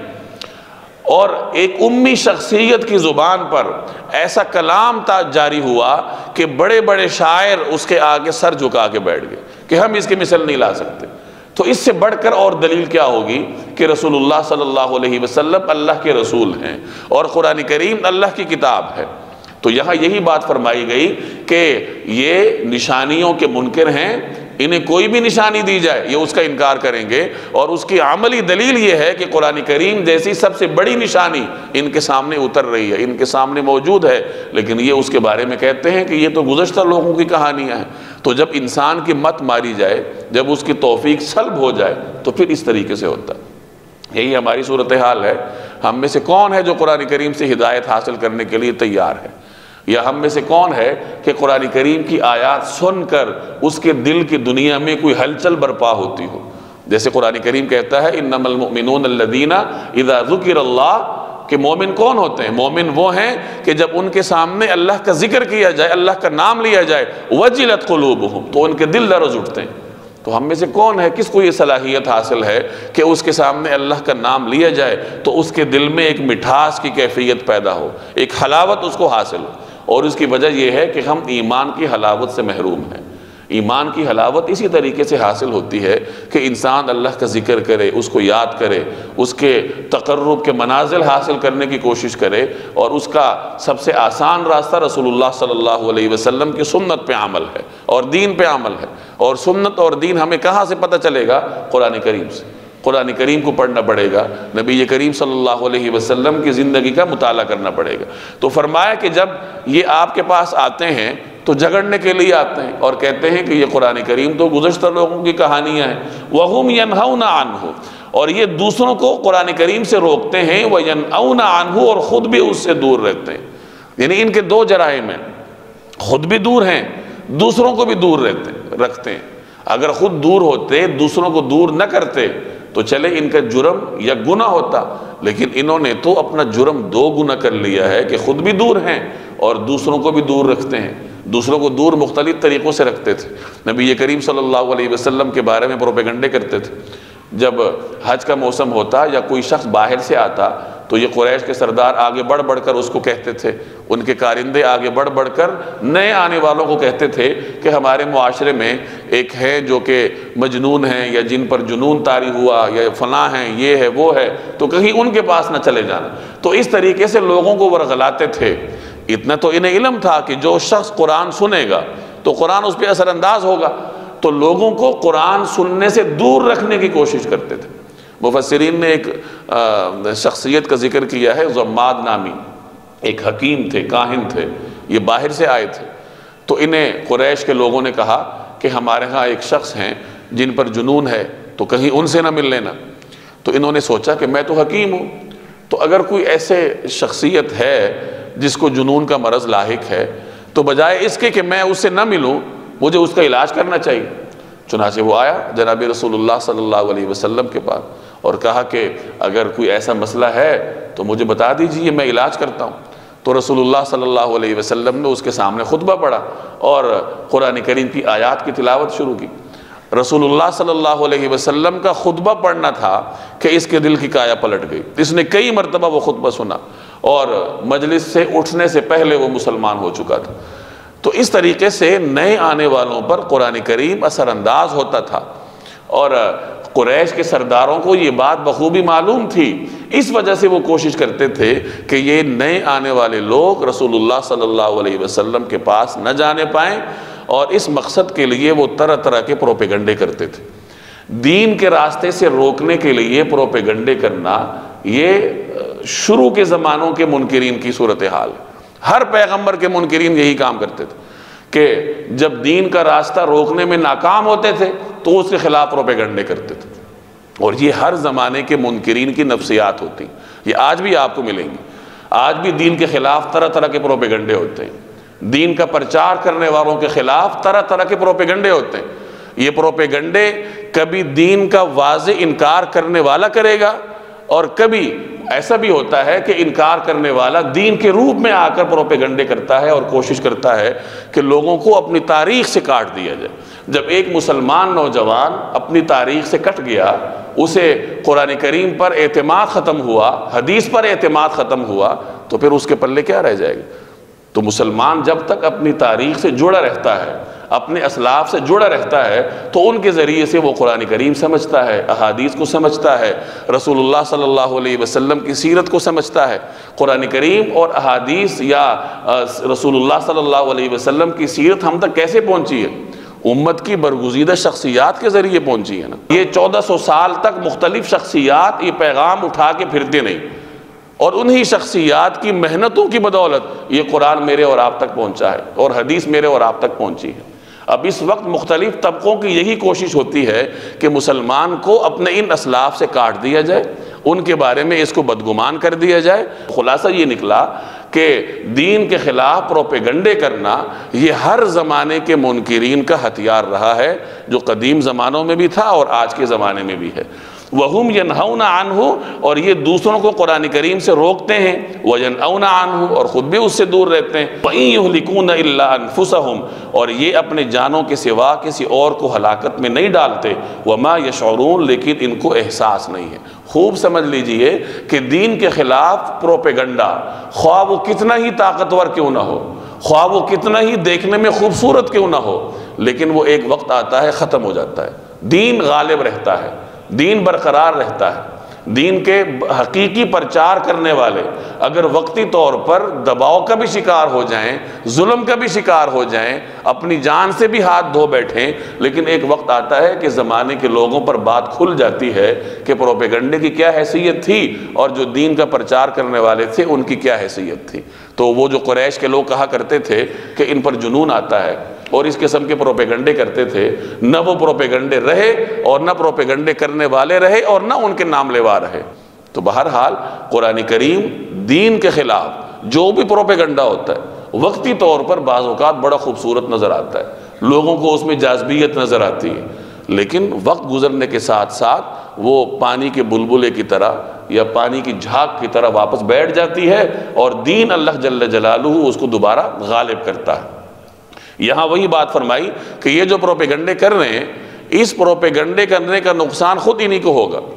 [SPEAKER 1] اور ایک امی شخصیت کی زبان پر ایسا کلام تا جاری ہوا کہ بڑے بڑے شاعر اس کے آگے سر جھکا کے بیٹھ گئے کہ ہم اس کی مثل نہیں لا سکتے۔ تو اس سے بڑھ کر اور دلیل کیا ہوگی کہ رسول اللہ صلی اللہ علیہ وسلم اللہ کے رسول ہیں اور قرآن کریم اللہ کی کتاب ہے۔ تو یہاں یہی بات فرمائی گئی کہ یہ نشانیوں کے منکر ہیں، انہیں کوئی بھی نشانی دی جائے یہ اس کا انکار کریں گے، اور اس کی عملی دلیل یہ ہے کہ قرآن کریم جیسی سب سے بڑی نشانی ان کے سامنے اتر رہی ہے، ان کے سامنے موجود ہے، لیکن یہ اس کے بارے میں کہتے ہیں کہ یہ تو گزشتہ لوگوں کی کہانیاں ہیں۔ تو جب انسان کی مت ماری جائے، جب اس کی توفیق سلب ہو جائے تو پھر اس طریقے سے ہوتا ہے۔ یہی ہماری صورتحال ہے۔ ہم میں سے کون ہے جو قرآن کریم سے ہدایت حاصل کرنے کے لیے تیار ہے؟ یا ہم میں سے کون ہے کہ قرآن کریم کی آیات سن کر اس کے دل کی دنیا میں کوئی ہلچل برپا ہوتی ہو؟ جیسے قرآن کریم کہتا ہے انما المؤمنون الذین اذا ذکر اللہ، کہ مومن کون ہوتے ہیں؟ مومن وہ ہیں کہ جب ان کے سامنے اللہ کا ذکر کیا جائے، اللہ کا نام لیا جائے، وجلت قلوبہم، تو ان کے دل لرز اٹھتے ہیں۔ تو ہم میں سے کون ہے، کس کو یہ صلاحیت حاصل ہے کہ اس کے سامنے اللہ کا نام لیا جائے تو اس کے دل میں ایک مٹھاس کی کیفیت پیدا ہو، ایک حلاوت اس کو حاصل ہو؟ اور اس کی وجہ یہ ہے کہ ہم ایمان کی حلاوت سے محروم ہیں۔ ایمان کی حلاوت اسی طریقے سے حاصل ہوتی ہے کہ انسان اللہ کا ذکر کرے، اس کو یاد کرے، اس کے تقرب کے منازل حاصل کرنے کی کوشش کرے، اور اس کا سب سے آسان راستہ رسول اللہ صلی اللہ علیہ وسلم کی سنت پہ عمل ہے اور دین پہ عمل ہے۔ اور سنت اور دین ہمیں کہاں سے پتہ چلے گا؟ قرآن کریم سے۔ قرآن کریم کو پڑھنا پڑے گا، نبی کریم صلی اللہ علیہ وسلم کی زندگی کا مطالعہ کرنا پڑے گا۔ تو فرمایا کہ جب یہ آپ کے پاس آتے ہیں تو جھگڑنے کے لیے آتے ہیں اور کہتے ہیں کہ یہ قرآن کریم تو گزشتہ لوگوں کی کہانیاں ہیں، وَهُمْ يَنْهَوْنَ عَنْهُ، اور یہ دوسروں کو قرآن کریم سے روکتے ہیں، وَيَنْأَوْنَ عَنْهُ، اور خود بھی اس سے دور رہتے ہیں۔ یعنی ان کے دو جرائم ہیں، خود بھی دور ہیں، دوسروں کو بھی دور رکھتے ہیں۔ اگر خود دور ہوتے، دوسروں کو دور نہ کرتے تو چلے ان کا جرم یا گناہ ہوتا، لیکن انہوں نے تو اپنا جرم دو گنا کر لیا ہے کہ خود بھی دور ہیں اور دوسروں کو بھی دور رکھتے ہیں۔ دوسروں کو دور مختلف طریقوں سے رکھتے تھے۔ نبی کریم صلی اللہ علیہ وسلم کے بارے میں پروپیگنڈے کرتے تھے۔ جب حج کا موسم ہوتا یا کوئی شخص باہر سے آتا تو یہ قریش کے سردار آگے بڑھ بڑھ کر اس کو کہتے تھے، ان کے کارندے آگے بڑھ بڑھ کر نئے آنے والوں کو کہتے تھے کہ ہمارے معاشرے میں ایک ہے جو کہ مجنون ہیں، یا جن پر جنون طاری ہوا، یا فلاں ہیں، یہ ہے وہ ہے، تو کہیں ان کے پاس نہ چلے جانا۔ تو اس طریقے سے لوگوں کو ورغلاتے تھے۔ اتنا تو انہیں علم تھا کہ جو شخص قرآن سنے گا تو قرآن اس پہ اثر انداز ہوگا، تو لوگوں کو قرآن سننے سے دور رکھنے کی کوشش کرتے تھے۔ مفسرین نے ایک شخصیت کا ذکر کیا ہے، ضماد نامی ایک حکیم تھے، کاہن تھے، یہ باہر سے آئے تھے۔ تو انہیں قریش کے لوگوں نے کہا کہ ہمارے ہاں ایک شخص ہیں جن پر جنون ہے، تو کہیں ان سے نہ مل لینا۔ تو انہوں نے سوچا کہ میں تو حکیم ہوں، تو اگر کوئی ایسے شخصیت ہے جس کو جنون کا مرض لاحق ہے، تو بجائے اس کے کہ میں اس سے نہ ملوں، مجھے اس کا علاج کرنا چاہیے۔ چنانچہ وہ آیا جناب رسول اللہ صلی اللہ علیہ وسلم کے پاس اور کہا کہ اگر کوئی ایسا مسئلہ ہے تو مجھے بتا دیجئے، میں علاج کرتا ہوں۔ تو رسول اللہ صلی اللہ علیہ وسلم نے اس کے سامنے خطبہ پڑھا اور قرآن کریم کی آیات کی تلاوت شروع کی۔ رسول اللہ صلی اللہ علیہ وسلم کا خطبہ پڑھنا تھا کہ اس کے دل کی کایا پلٹ گئی۔ اس نے کئی مرتبہ وہ خطبہ سنا اور مجلس سے اٹھنے سے پہلے وہ مسلمان ہو چکا تھا۔ تو اس طریقے سے نئے آنے والوں پر قرآن کریم اثر انداز ہوتا تھا، اور قریش کے سرداروں کو یہ بات بخوبی معلوم تھی، اس وجہ سے وہ کوشش کرتے تھے کہ یہ نئے آنے والے لوگ رسول اللہ صلی اللہ علیہ وسلم کے پاس نہ جانے پائیں، اور اس مقصد کے لیے وہ طرح طرح کے پروپیگنڈے کرتے تھے۔ دین کے راستے سے روکنے کے لیے پروپیگنڈے کرنا یہ شروع کے زمانوں کے منکرین کی صورتحال ہے۔ ہر پیغمبر کے منکرین یہی کام کرتے تھے کہ جب دین کا راستہ روکنے میں ناکام ہوتے تھے تو اس کے خلاف پروپیگنڈے کرتے تھے، اور یہ ہر زمانے کے منکرین کی نفسیات ہوتی ہیں۔ یہ آج بھی آپ کو ملیں گی، آج بھی دین کے خلاف طرح طرح کے پروپیگنڈے ہوتے ہیں، دین کا پرچار کرنے والوں کے خلاف طرح طرح کے پروپیگنڈے ہوتے ہیں۔ یہ پروپیگنڈے کبھی دین کا واضح انکار کرنے والا کرے گا، اور کبھی ایسا بھی ہوتا ہے کہ انکار کرنے والا دین کے روپ میں آ کر پروپیگنڈے کرتا ہے اور کوشش کرتا ہے کہ لوگوں کو اپنی تاریخ سے کاٹ دیا جائے۔ جب ایک مسلمان نوجوان اپنی تاریخ سے کٹ گیا، اسے قرآن کریم پر اعتماد ختم ہوا، حدیث پر اعتماد ختم ہوا، تو پھر اس کے پلے کیا رہ جائے گا؟ تو مسلمان جب تک اپنی تاریخ سے جڑا رہتا ہے، اپنے اسلاف سے جڑا رہتا ہے، تو ان کے ذریعے سے وہ قرآن کریم سمجھتا ہے، احادیث کو سمجھتا ہے، رسول اللہ صلی اللہ علیہ وسلم کی سیرت کو سمجھتا ہے۔ قرآن کریم اور احادیث یا رسول اللہ صلی اللہ علیہ وسلم کی سیرت ہم تک کیسے پہنچی ہے؟ امت کی برگزیدہ شخصیات کے ذریعے پہنچی ہے نا۔ یہ چودہ سو سال تک مختلف شخصیات یہ پیغام اٹھا کے پھرتے نہیں، اور انہی شخصیات کی محنتوں کی بدولت یہ قرآن میرے اور آپ تک پہنچا ہے، اور حدیث میرے اور آپ تک پہنچی ہے۔ اب اس وقت مختلف طبقوں کی یہی کوشش ہوتی ہے کہ مسلمان کو اپنے ان اسلاف سے کاٹ دیا جائے، ان کے بارے میں اس کو بدگمان کر دیا جائے۔ خلاصہ یہ نکلا کہ دین کے خلاف پروپیگنڈے کرنا یہ ہر زمانے کے منکرین کا ہتھیار رہا ہے، جو قدیم زمانوں میں بھی تھا اور آج کے زمانے میں بھی ہے۔ وَهُمْ يَنْهَوْنَ عَنْهُ، اور یہ دوسروں کو قرآن کریم سے روکتے ہیں، وَيَنْأَوْنَ عَنْهُ، اور خود بھی اس سے دور رہتے ہیں، وَإِن يُهْلِكُونَ إِلَّا أَنفُسَهُمْ، اور یہ اپنے جانوں کے سوا کسی اور کو ہلاکت میں نہیں ڈالتے، وَمَا يَشْعُرُونَ، لیکن ان کو احساس نہیں ہے۔ خوب سمجھ لیجئے کہ دین کے خلاف پروپیگنڈا، خواہ وہ کتنا ہی طاقتور کیوں نہ ہو، خواہ وہ کتنا ہی دیکھنے میں خوبصورت کیوں نہ ہو، لیکن وہ ایک وقت آتا ہے ختم ہو جاتا ہے۔ دین غالب رہتا ہے، دین برقرار رہتا ہے۔ دین کے حقیقی پرچار کرنے والے اگر وقتی طور پر دباؤ کا بھی شکار ہو جائیں، ظلم کا بھی شکار ہو جائیں، اپنی جان سے بھی ہاتھ دھو بیٹھیں، لیکن ایک وقت آتا ہے کہ زمانے کے لوگوں پر بات کھل جاتی ہے کہ پروپیگنڈے کی کیا حیثیت تھی، اور جو دین کا پرچار کرنے والے تھے ان کی کیا حیثیت تھی۔ تو وہ جو قریش کے لوگ کہا کرتے تھے کہ ان پر جنون آتا ہے، اور اس قسم کے پروپیگنڈے کرتے تھے، نہ وہ پروپیگنڈے رہے اور نہ پروپیگنڈے کرنے والے رہے اور نہ ان کے نام لیوا رہے۔ تو بہرحال قرآن کریم دین کے خلاف جو بھی پروپیگنڈا ہوتا ہے وقتی طور پر بعض اوقات بڑا خوبصورت نظر آتا ہے، لوگوں کو اس میں جاذبیت نظر آتی ہے، لیکن وقت گزرنے کے ساتھ ساتھ وہ پانی کے بلبلے کی طرح یا پانی کی جھاگ کی طرح واپس بیٹھ جاتی ہے، اور دین اللہ جل جلالہ اس کو دوبارہ غالب کرتا ہے۔ یہاں وہی بات فرمائی کہ یہ جو پروپیگنڈے کر رہے ہیں، اس پروپیگنڈے کرنے کا نقصان خود انہی کو ہوگا۔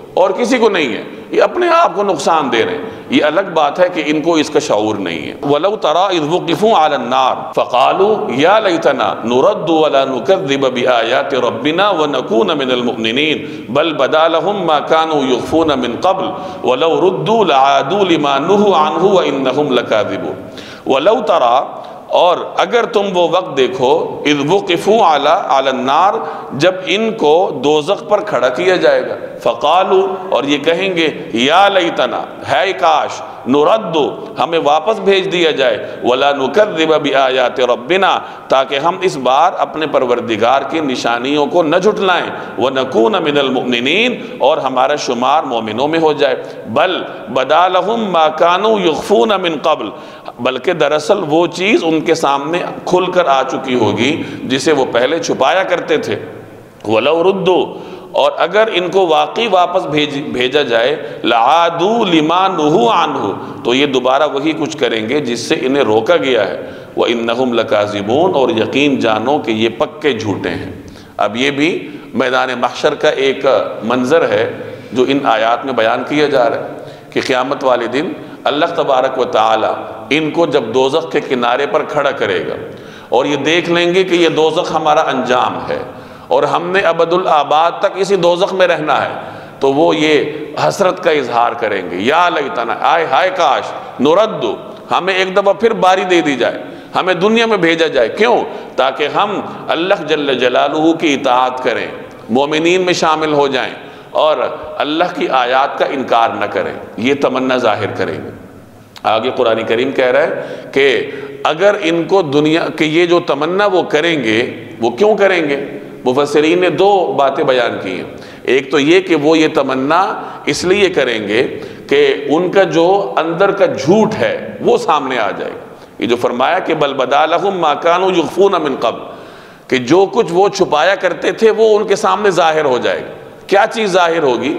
[SPEAKER 1] اور کسی کو نہیں ہے، یہ اپنے آپ کو نقصان دے رہے ہیں۔ یہ الگ بات ہے کہ ان کو اس کا شعور نہیں ہے۔ وَلَوْ تَرَىٰ إِذْ وُقِفُوا عَلَى النَّارِ فَقَالُوا يَا لَيْتَنَا نُرَدُّ وَلَا نُكَذِّبَ بِآيَاتِ رَبِّنَا وَنَكُونَ مِنَ الْمُؤْمِنِينَ بَلْ بَدَا لَهُم مَّا كَانُوا يُخْفُونَ مِن قَبْلُ وَلَوْ رُدُّوا لَعَادُوا لِمَا نُهُوا عَنْهُ وَإِنَّهُمْ لَكَاذِبُونَ۔ وَلَوْ تَرَىٰ، اور اگر تم وہ وقت دیکھو، اذ وقفوا علی علی النار، جب ان کو دوزخ پر کھڑا کیا جائے گا، فقالوا، اور یہ کہیں گے، یا لیتنا، ہے کاش، نرد، ہمیں واپس بھیج دیا جائے، ولا نکذب بآیات ربنا، تاکہ ہم اس بار اپنے پروردگار کی نشانیوں کو نہ جھٹلائیں، ونکون من المؤمنین، اور ہمارا شمار مومنوں میں ہو جائے، بل بدا لہم ما کانوا یخفون من قبل، بلکہ دراصل وہ چیز ان کے سامنے کھل کر آ چکی ہوگی جسے وہ پہلے چھپایا کرتے تھے۔ وَلَوْ رُدُّوا، اور اگر ان کو واقعی واپس بھیج بھیجا جائے، لَعَادُوا لِمَا نُهُوا عَنْهُ، تو یہ دوبارہ وہی کچھ کریں گے جس سے انہیں روکا گیا ہے، وَإِنَّهُمْ لَكَاذِبُونَ، اور یقین جانو کہ یہ پکے جھوٹے ہیں۔ اب یہ بھی میدان محشر کا ایک منظر ہے جو ان آیات میں بیان کیا جا رہا ہے کہ قیامت والے دن اللہ تبارک و تعالی ان کو جب دوزخ کے کنارے پر کھڑا کرے گا اور یہ دیکھ لیں گے کہ یہ دوزخ ہمارا انجام ہے اور ہم نے ابد الآباد تک اسی دوزخ میں رہنا ہے، تو وہ یہ حسرت کا اظہار کریں گے، یا لیتنا، آئے ہائے کاش، نرد، ہمیں ایک دفعہ پھر باری دے دی جائے، ہمیں دنیا میں بھیجا جائے، کیوں؟ تاکہ ہم اللہ جل جلالہ کی اطاعت کریں، مومنین میں شامل ہو جائیں اور اللہ کی آیات کا انکار نہ کریں، یہ تمنا ظاہر کریں گے۔ آگے قرآن کریم کہہ رہا ہے کہ اگر ان کو دنیا کہ یہ جو تمنا وہ کریں گے، وہ کیوں کریں گے؟ مفسرین نے دو باتیں بیان کی ہیں۔ ایک تو یہ کہ وہ یہ تمنا اس لیے کریں گے کہ ان کا جو اندر کا جھوٹ ہے وہ سامنے آ جائے گا۔ یہ جو فرمایا کہ بل بدا لہم ما کانوا یخفون من قبل، کہ جو کچھ وہ چھپایا کرتے تھے وہ ان کے سامنے ظاہر ہو جائے گا۔ کیا چیز ظاہر ہوگی؟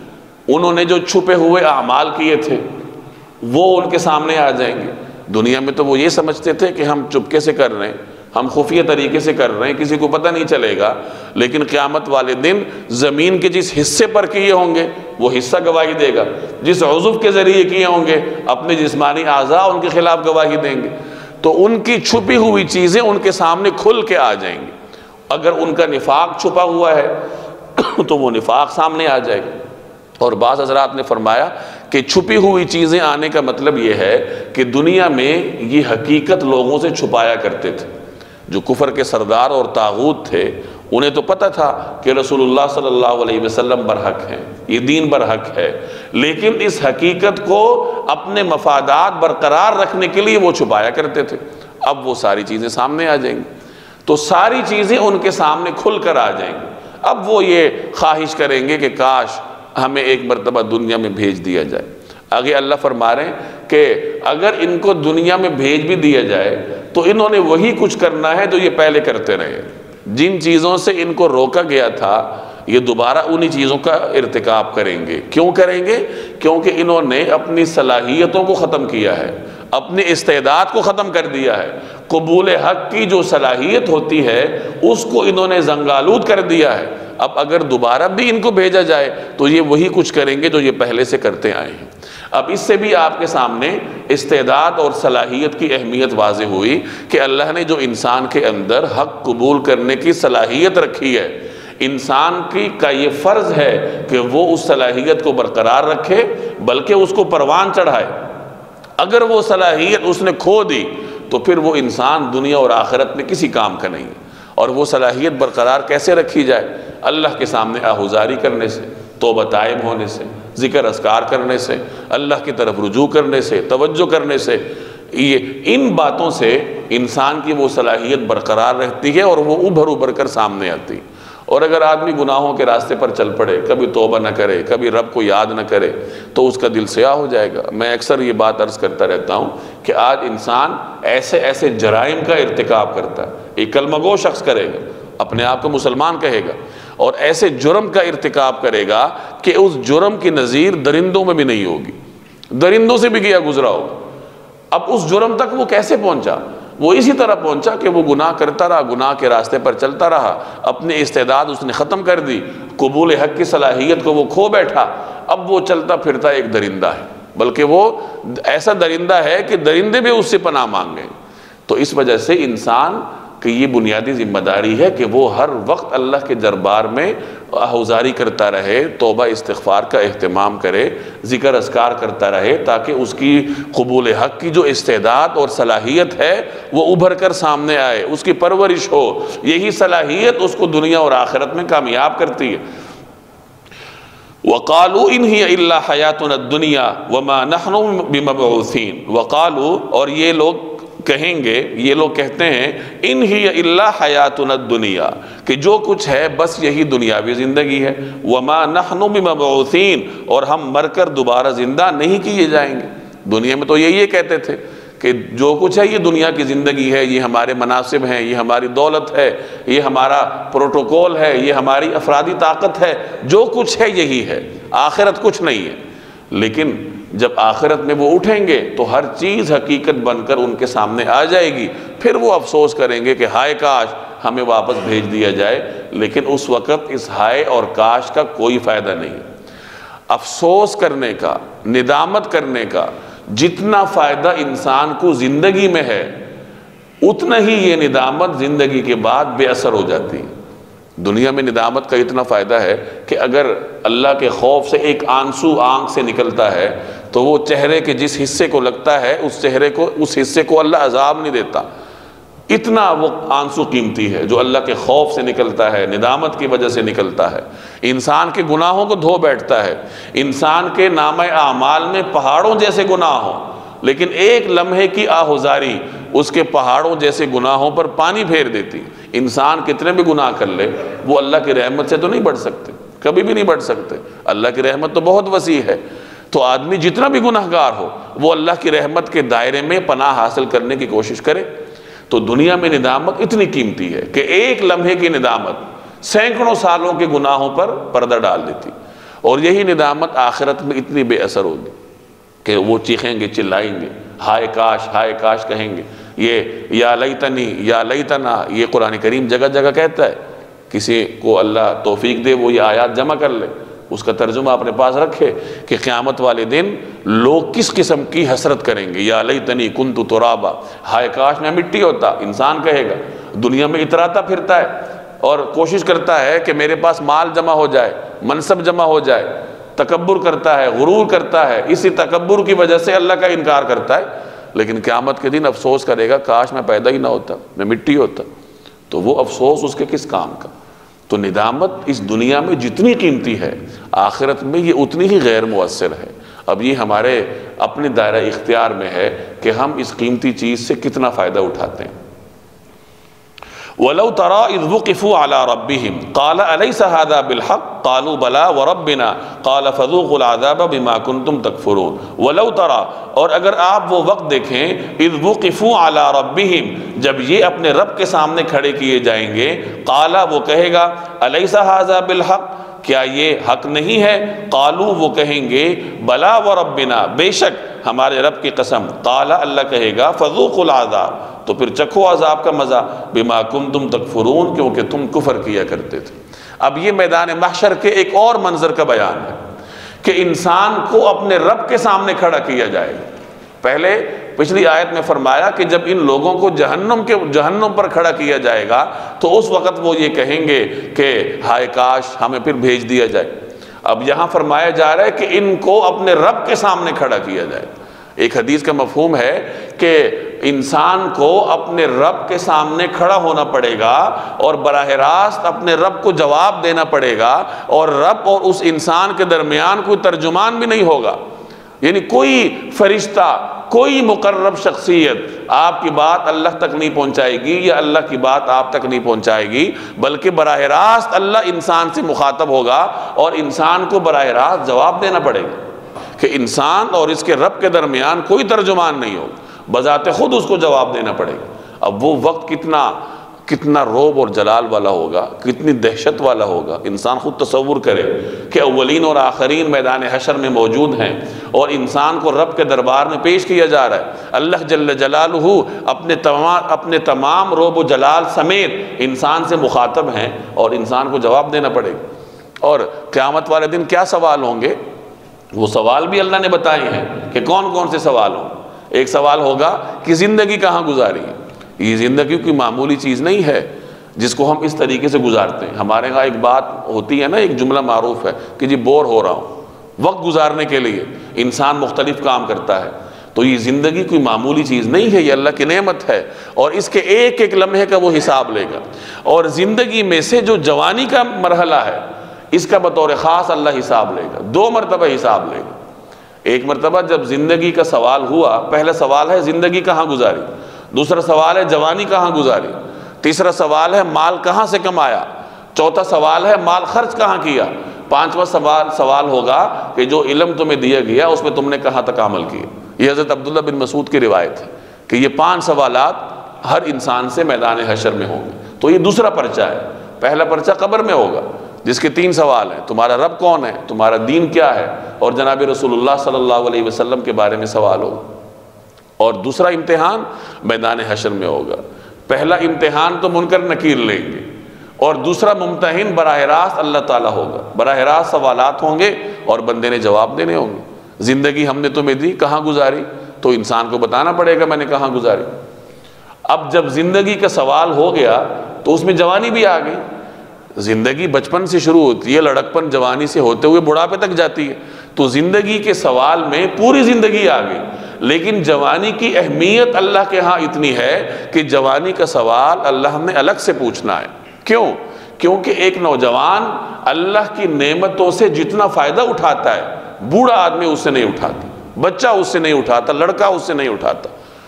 [SPEAKER 1] انہوں نے جو چھپے ہوئے اعمال کیے تھے وہ ان کے سامنے آ جائیں گے۔ دنیا میں تو وہ یہ سمجھتے تھے کہ ہم چپکے سے کر رہے ہیں، ہم خفیہ طریقے سے کر رہے ہیں، کسی کو پتہ نہیں چلے گا، لیکن قیامت والے دن زمین کے جس حصے پر کیے ہوں گے وہ حصہ گواہی دے گا، جس عضو کے ذریعے کیے ہوں گے اپنے جسمانی اعضاء ان کے خلاف گواہی دیں گے، تو ان کی چھپی ہوئی چیزیں ان کے سامنے کھل کے آ جائیں گی۔ اگر ان کا نفاق چھپا ہوا ہے تو وہ نفاق سامنے آ جائے گا۔ اور بعض حضرات نے فرمایا کہ چھپی ہوئی چیزیں آنے کا مطلب یہ ہے کہ دنیا میں یہ حقیقت لوگوں سے چھپایا کرتے تھے۔ جو کفر کے سردار اور طاغوت تھے انہیں تو پتہ تھا کہ رسول اللہ صلی اللہ علیہ وسلم برحق ہیں، یہ دین برحق ہے، لیکن اس حقیقت کو اپنے مفادات برقرار رکھنے کے لیے وہ چھپایا کرتے تھے۔ اب وہ ساری چیزیں سامنے آ جائیں گی، تو ساری چیزیں ان کے سامنے کھل کر آ جائیں گی۔ اب وہ یہ خواہش کریں گے کہ کاش ہمیں ایک مرتبہ دنیا میں بھیج دیا جائے۔ آگے اللہ فرما رہے ہیں کہ اگر ان کو دنیا میں بھیج بھی دیا جائے تو انہوں نے وہی کچھ کرنا ہے جو یہ پہلے کرتے رہے۔ جن چیزوں سے ان کو روکا گیا تھا یہ دوبارہ انہی چیزوں کا ارتکاب کریں گے۔ کیوں کریں گے؟ کیونکہ انہوں نے اپنی صلاحیتوں کو ختم کیا ہے، اپنی استعداد کو ختم کر دیا ہے، قبول حق کی جو صلاحیت ہوتی ہے اس کو انہوں نے زنگالود کر دیا ہے۔ اب اگر دوبارہ بھی ان کو بھیجا جائے تو یہ وہی کچھ کریں گے جو یہ پہلے سے کرتے آئے ہیں۔ اب اس سے بھی آپ کے سامنے استعداد اور صلاحیت کی اہمیت واضح ہوئی کہ اللہ نے جو انسان کے اندر حق قبول کرنے کی صلاحیت رکھی ہے، انسان کی کا یہ فرض ہے کہ وہ اس صلاحیت کو برقرار رکھے بلکہ اس کو پروان چڑھائے۔ اگر وہ صلاحیت اس نے کھو دی تو پھر وہ انسان دنیا اور آخرت میں کسی کام کا نہیں ہے۔ اور وہ صلاحیت برقرار کیسے رکھی جائے؟ اللہ کے سامنے آہوزاری کرنے سے، توبہ تائب ہونے سے، ذکر اذکار کرنے سے، اللہ کی طرف رجوع کرنے سے، توجہ کرنے سے، یہ ان باتوں سے انسان کی وہ صلاحیت برقرار رہتی ہے اور وہ ابھر ابھر کر سامنے آتی ہے۔ اور اگر آدمی گناہوں کے راستے پر چل پڑے، کبھی توبہ نہ کرے، کبھی رب کو یاد نہ کرے تو اس کا دل سیاہ ہو جائے گا۔ میں اکثر یہ بات عرض کرتا رہتا ہوں کہ آج انسان ایسے ایسے جرائم کا ارتکاب کرتا ہے، ایک کلمہ گو شخص کرے گا، اپنے آپ کو مسلمان کہے گا اور ایسے جرم کا ارتکاب کرے گا کہ اس جرم کی نظیر درندوں میں بھی نہیں ہوگی، درندوں سے بھی گیا گزرا ہوگا۔ اب اس جرم تک وہ کیسے پہنچا؟ وہ اسی طرح پہنچا کہ وہ گناہ کرتا رہا، گناہ کے راستے پر چلتا رہا، اپنی استعداد اس نے ختم کر دی، قبول حق کی صلاحیت کو وہ کھو بیٹھا، اب وہ چلتا پھرتا ایک درندہ ہے، بلکہ وہ ایسا درندہ ہے کہ درندے بھی اس سے پناہ مانگیں۔ تو اس وجہ سے انسان کہ یہ بنیادی ذمہ داری ہے کہ وہ ہر وقت اللہ کے دربار میں آہوزاری کرتا رہے، توبہ استغفار کا اہتمام کرے، ذکر اذکار کرتا رہے، تاکہ اس کی قبول حق کی جو استعداد اور صلاحیت ہے وہ ابھر کر سامنے آئے، اس کی پرورش ہو۔ یہی صلاحیت اس کو دنیا اور آخرت میں کامیاب کرتی ہے۔ وَقَالُوا إِنْ هِيَ إِلَّا حَيَاتُنَا الدُّنْيَا وَمَا نَحْنُ بِمَبْعُوثِينَ وقالوا، اور یہ لوگ کہیں گے، یہ لوگ کہتے ہیں، ان ہی الا حیاتنا الدنیا، کہ جو کچھ ہے بس یہی دنیاوی زندگی ہے، وما نحن بمبعوثین، اور ہم مر کر دوبارہ زندہ نہیں کیے جائیں گے۔ دنیا میں تو یہی یہ کہتے تھے کہ جو کچھ ہے یہ دنیا کی زندگی ہے، یہ ہمارے مناصب ہیں، یہ ہماری دولت ہے، یہ ہمارا پروٹوکول ہے، یہ ہماری افرادی طاقت ہے، جو کچھ ہے یہی ہے، آخرت کچھ نہیں ہے۔ لیکن جب آخرت میں وہ اٹھیں گے تو ہر چیز حقیقت بن کر ان کے سامنے آ جائے گی، پھر وہ افسوس کریں گے کہ ہائے کاش ہمیں واپس بھیج دیا جائے، لیکن اس وقت اس ہائے اور کاش کا کوئی فائدہ نہیں۔ افسوس کرنے کا، ندامت کرنے کا جتنا فائدہ انسان کو زندگی میں ہے، اتنا ہی یہ ندامت زندگی کے بعد بے اثر ہو جاتی ہے۔ دنیا میں ندامت کا اتنا فائدہ ہے کہ اگر اللہ کے خوف سے ایک آنسو آنکھ سے نکلتا ہے تو وہ چہرے کے جس حصے کو لگتا ہے اس چہرے کو، اس حصے کو اللہ عذاب نہیں دیتا، اتنا وہ آنسو قیمتی ہے جو اللہ کے خوف سے نکلتا ہے، ندامت کی وجہ سے نکلتا ہے۔ انسان کے گناہوں کو دھو بیٹھتا ہے، انسان کے نامہ اعمال میں پہاڑوں جیسے گناہ ہوں، لیکن ایک لمحے کی آہوزاری اس کے پہاڑوں جیسے گناہوں پر پانی پھیر دیتی۔ انسان کتنے بھی گناہ کر لے وہ اللہ کی رحمت سے تو نہیں بڑھ سکتے، کبھی بھی نہیں بڑھ سکتے، اللہ کی رحمت تو بہت وسیع ہے۔ تو آدمی جتنا بھی گناہگار ہو وہ اللہ کی رحمت کے دائرے میں پناہ حاصل کرنے کی کوشش کرے۔ تو دنیا میں ندامت اتنی قیمتی ہے کہ ایک لمحے کی ندامت سینکڑوں سالوں کے گناہوں پر پردہ ڈال دیتی، اور یہی ندامت آخرت میں اتنی بے اثر ہوگی کہ وہ چیخیں گے، چلائیں گے، ہائے کاش ہائے کاش کہیں گے۔ یہ یا لیتنی یا لیتنا یہ قرآن کریم جگہ جگہ کہتا ہے، کسی کو اللہ توفیق دے وہ یہ آیات جمع کر لے، اس کا ترجمہ اپنے پاس رکھے کہ قیامت والے دن لوگ کس قسم کی حسرت کریں گے۔ یا لیتنی کنت ترابا، ہائے کاش میں مٹی ہوتا، انسان کہے گا۔ دنیا میں اتراتا پھرتا ہے اور کوشش کرتا ہے کہ میرے پاس مال جمع ہو جائے، منصب جمع ہو جائے، تکبر کرتا ہے، غرور کرتا ہے، اسی تکبر کی وجہ سے اللہ کا انکار کرتا ہے، لیکن قیامت کے دن افسوس کرے گا کاش میں پیدا ہی نہ ہوتا، میں مٹی ہوتا۔ تو وہ افسوس اس کے کس کام کا؟ تو ندامت اس دنیا میں جتنی قیمتی ہے آخرت میں یہ اتنی ہی غیر مؤثر ہے۔ اب یہ ہمارے اپنے دائرہ اختیار میں ہے کہ ہم اس قیمتی چیز سے کتنا فائدہ اٹھاتے ہیں۔ وَلَوْ تَرَىٰ إِذْ وُقِفُوا عَلَىٰ رَبِّهِمْ قَالَ أَلَيْسَ هَٰذَا بِالْحَقِّ قَالُوا بَلَىٰ وَرَبِّنَا قَالَ فَذُوقُوا الْعَذَابَ بِمَا كُنتُمْ تَكْفُرُونَ۔ وَلَوْ تَرَىٰ، اور اگر آپ وہ وقت دیکھیں، اِذْ وُقِفُوا عَلَىٰ رَبِّهِمْ، جب یہ اپنے رب کے سامنے کھڑے کیے جائیں گے، قَالَ وہ کہے گا أَلَيْسَ هَٰذَا بِالْحَقِّ، کیا یہ حق نہیں ہے؟ قالو وہ کہیں گے بلا وربنا، بے شک ہمارے رب کی قسم، قال اللہ کہے گا فذوقوا العذاب، تو پھر چکھو عذاب کا مزہ، بما کنتم تکفرون، کیونکہ تم کفر کیا کرتے تھے۔ اب یہ میدان محشر کے ایک اور منظر کا بیان ہے کہ انسان کو اپنے رب کے سامنے کھڑا کیا جائے گا۔ پہلے پچھلی آیت میں فرمایا کہ جب ان لوگوں کو جہنم کے جہنم پر کھڑا کیا جائے گا تو اس وقت وہ یہ کہیں گے کہ ہائے کاش ہمیں پھر بھیج دیا جائے۔ اب یہاں فرمایا جا رہا ہے کہ ان کو اپنے رب کے سامنے کھڑا کیا جائے۔ ایک حدیث کا مفہوم ہے کہ انسان کو اپنے رب کے سامنے کھڑا ہونا پڑے گا اور براہ راست اپنے رب کو جواب دینا پڑے گا، اور رب اور اس انسان کے درمیان کوئی ترجمان بھی نہیں ہوگا، یعنی کوئی فرشتہ، کوئی مقرب شخصیت آپ کی بات اللہ تک نہیں پہنچائے گی یا اللہ کی بات آپ تک نہیں پہنچائے گی، بلکہ براہ راست اللہ انسان سے مخاطب ہوگا اور انسان کو براہ راست جواب دینا پڑے گا کہ انسان اور اس کے رب کے درمیان کوئی ترجمان نہیں ہو، بذات خود اس کو جواب دینا پڑے گا۔ اب وہ وقت کتنا کتنا روب اور جلال والا ہوگا، کتنی دہشت والا ہوگا۔ انسان خود تصور کرے کہ اولین اور آخرین میدان حشر میں موجود ہیں اور انسان کو رب کے دربار میں پیش کیا جا رہا ہے۔ اللہ جل جلالہ اپنے تمام اپنے تمام روب و جلال سمیت انسان سے مخاطب ہیں اور انسان کو جواب دینا پڑے گا۔ اور قیامت والے دن کیا سوال ہوں گے؟ وہ سوال بھی اللہ نے بتائے ہیں کہ کون کون سے سوال ہوں۔ ایک سوال ہوگا کہ زندگی کہاں گزاری ہے۔ یہ زندگی کوئی معمولی چیز نہیں ہے جس کو ہم اس طریقے سے گزارتے ہیں۔ ہمارے ہاں ایک بات ہوتی ہے نا، ایک جملہ معروف ہے کہ جی بور ہو رہا ہوں۔ وقت گزارنے کے لیے انسان مختلف کام کرتا ہے، تو یہ زندگی کوئی معمولی چیز نہیں ہے، یہ اللہ کی نعمت ہے اور اس کے ایک ایک لمحے کا وہ حساب لے گا۔ اور زندگی میں سے جو جوانی کا مرحلہ ہے اس کا بطور خاص اللہ حساب لے گا، دو مرتبہ حساب لے گا۔ ایک مرتبہ جب زندگی کا سوال ہوا، پہلا سوال ہے زندگی کہاں گزاری، دوسرا سوال ہے جوانی کہاں گزاری، تیسرا سوال ہے مال کہاں سے کمایا، چوتھا سوال ہے مال خرچ کہاں کیا، پانچواں سوال سوال ہوگا کہ جو علم تمہیں دیا گیا اس میں تم نے کہاں تک عمل کیا۔ یہ حضرت عبداللہ بن مسعود کی روایت ہے کہ یہ پانچ سوالات ہر انسان سے میدان حشر میں ہوں گے۔ تو یہ دوسرا پرچہ ہے۔ پہلا پرچہ قبر میں ہوگا جس کے تین سوال ہیں، تمہارا رب کون ہے، تمہارا دین کیا ہے، اور جناب رسول اللہ صلی اللہ علیہ وسلم کے بارے میں سوال ہوگا۔ اور دوسرا امتحان میدان حشر میں ہوگا۔ پہلا امتحان تو منکر نکیر لیں گے اور دوسرا ممتحن براہ راست اللہ تعالیٰ ہوگا۔ براہ راست سوالات ہوں گے اور بندے نے جواب دینے ہوں گے۔ زندگی ہم نے تمہیں دی، کہاں گزاری، تو انسان کو بتانا پڑے گا میں نے کہاں گزاری۔ اب جب زندگی کا سوال ہو گیا تو اس میں جوانی بھی آ گئی۔ زندگی بچپن سے شروع ہوتی ہے، لڑکپن جوانی سے ہوتے ہوئے بڑھاپے تک جاتی ہے، تو زندگی کے سوال میں پوری زندگی آ گئی۔ لیکن جوانی کی اہمیت اللہ کے ہاں اتنی ہے کہ جوانی کا سوال اللہ نے الگ سے پوچھنا ہے۔ کیوں؟ کیونکہ ایک نوجوان اللہ کی نعمتوں سے جتنا فائدہ اٹھاتا ہے بوڑھا آدمی اس سے نہیں اٹھاتا، بچہ اس سے نہیں اٹھاتا، لڑکا اس سے نہیں اٹھاتا۔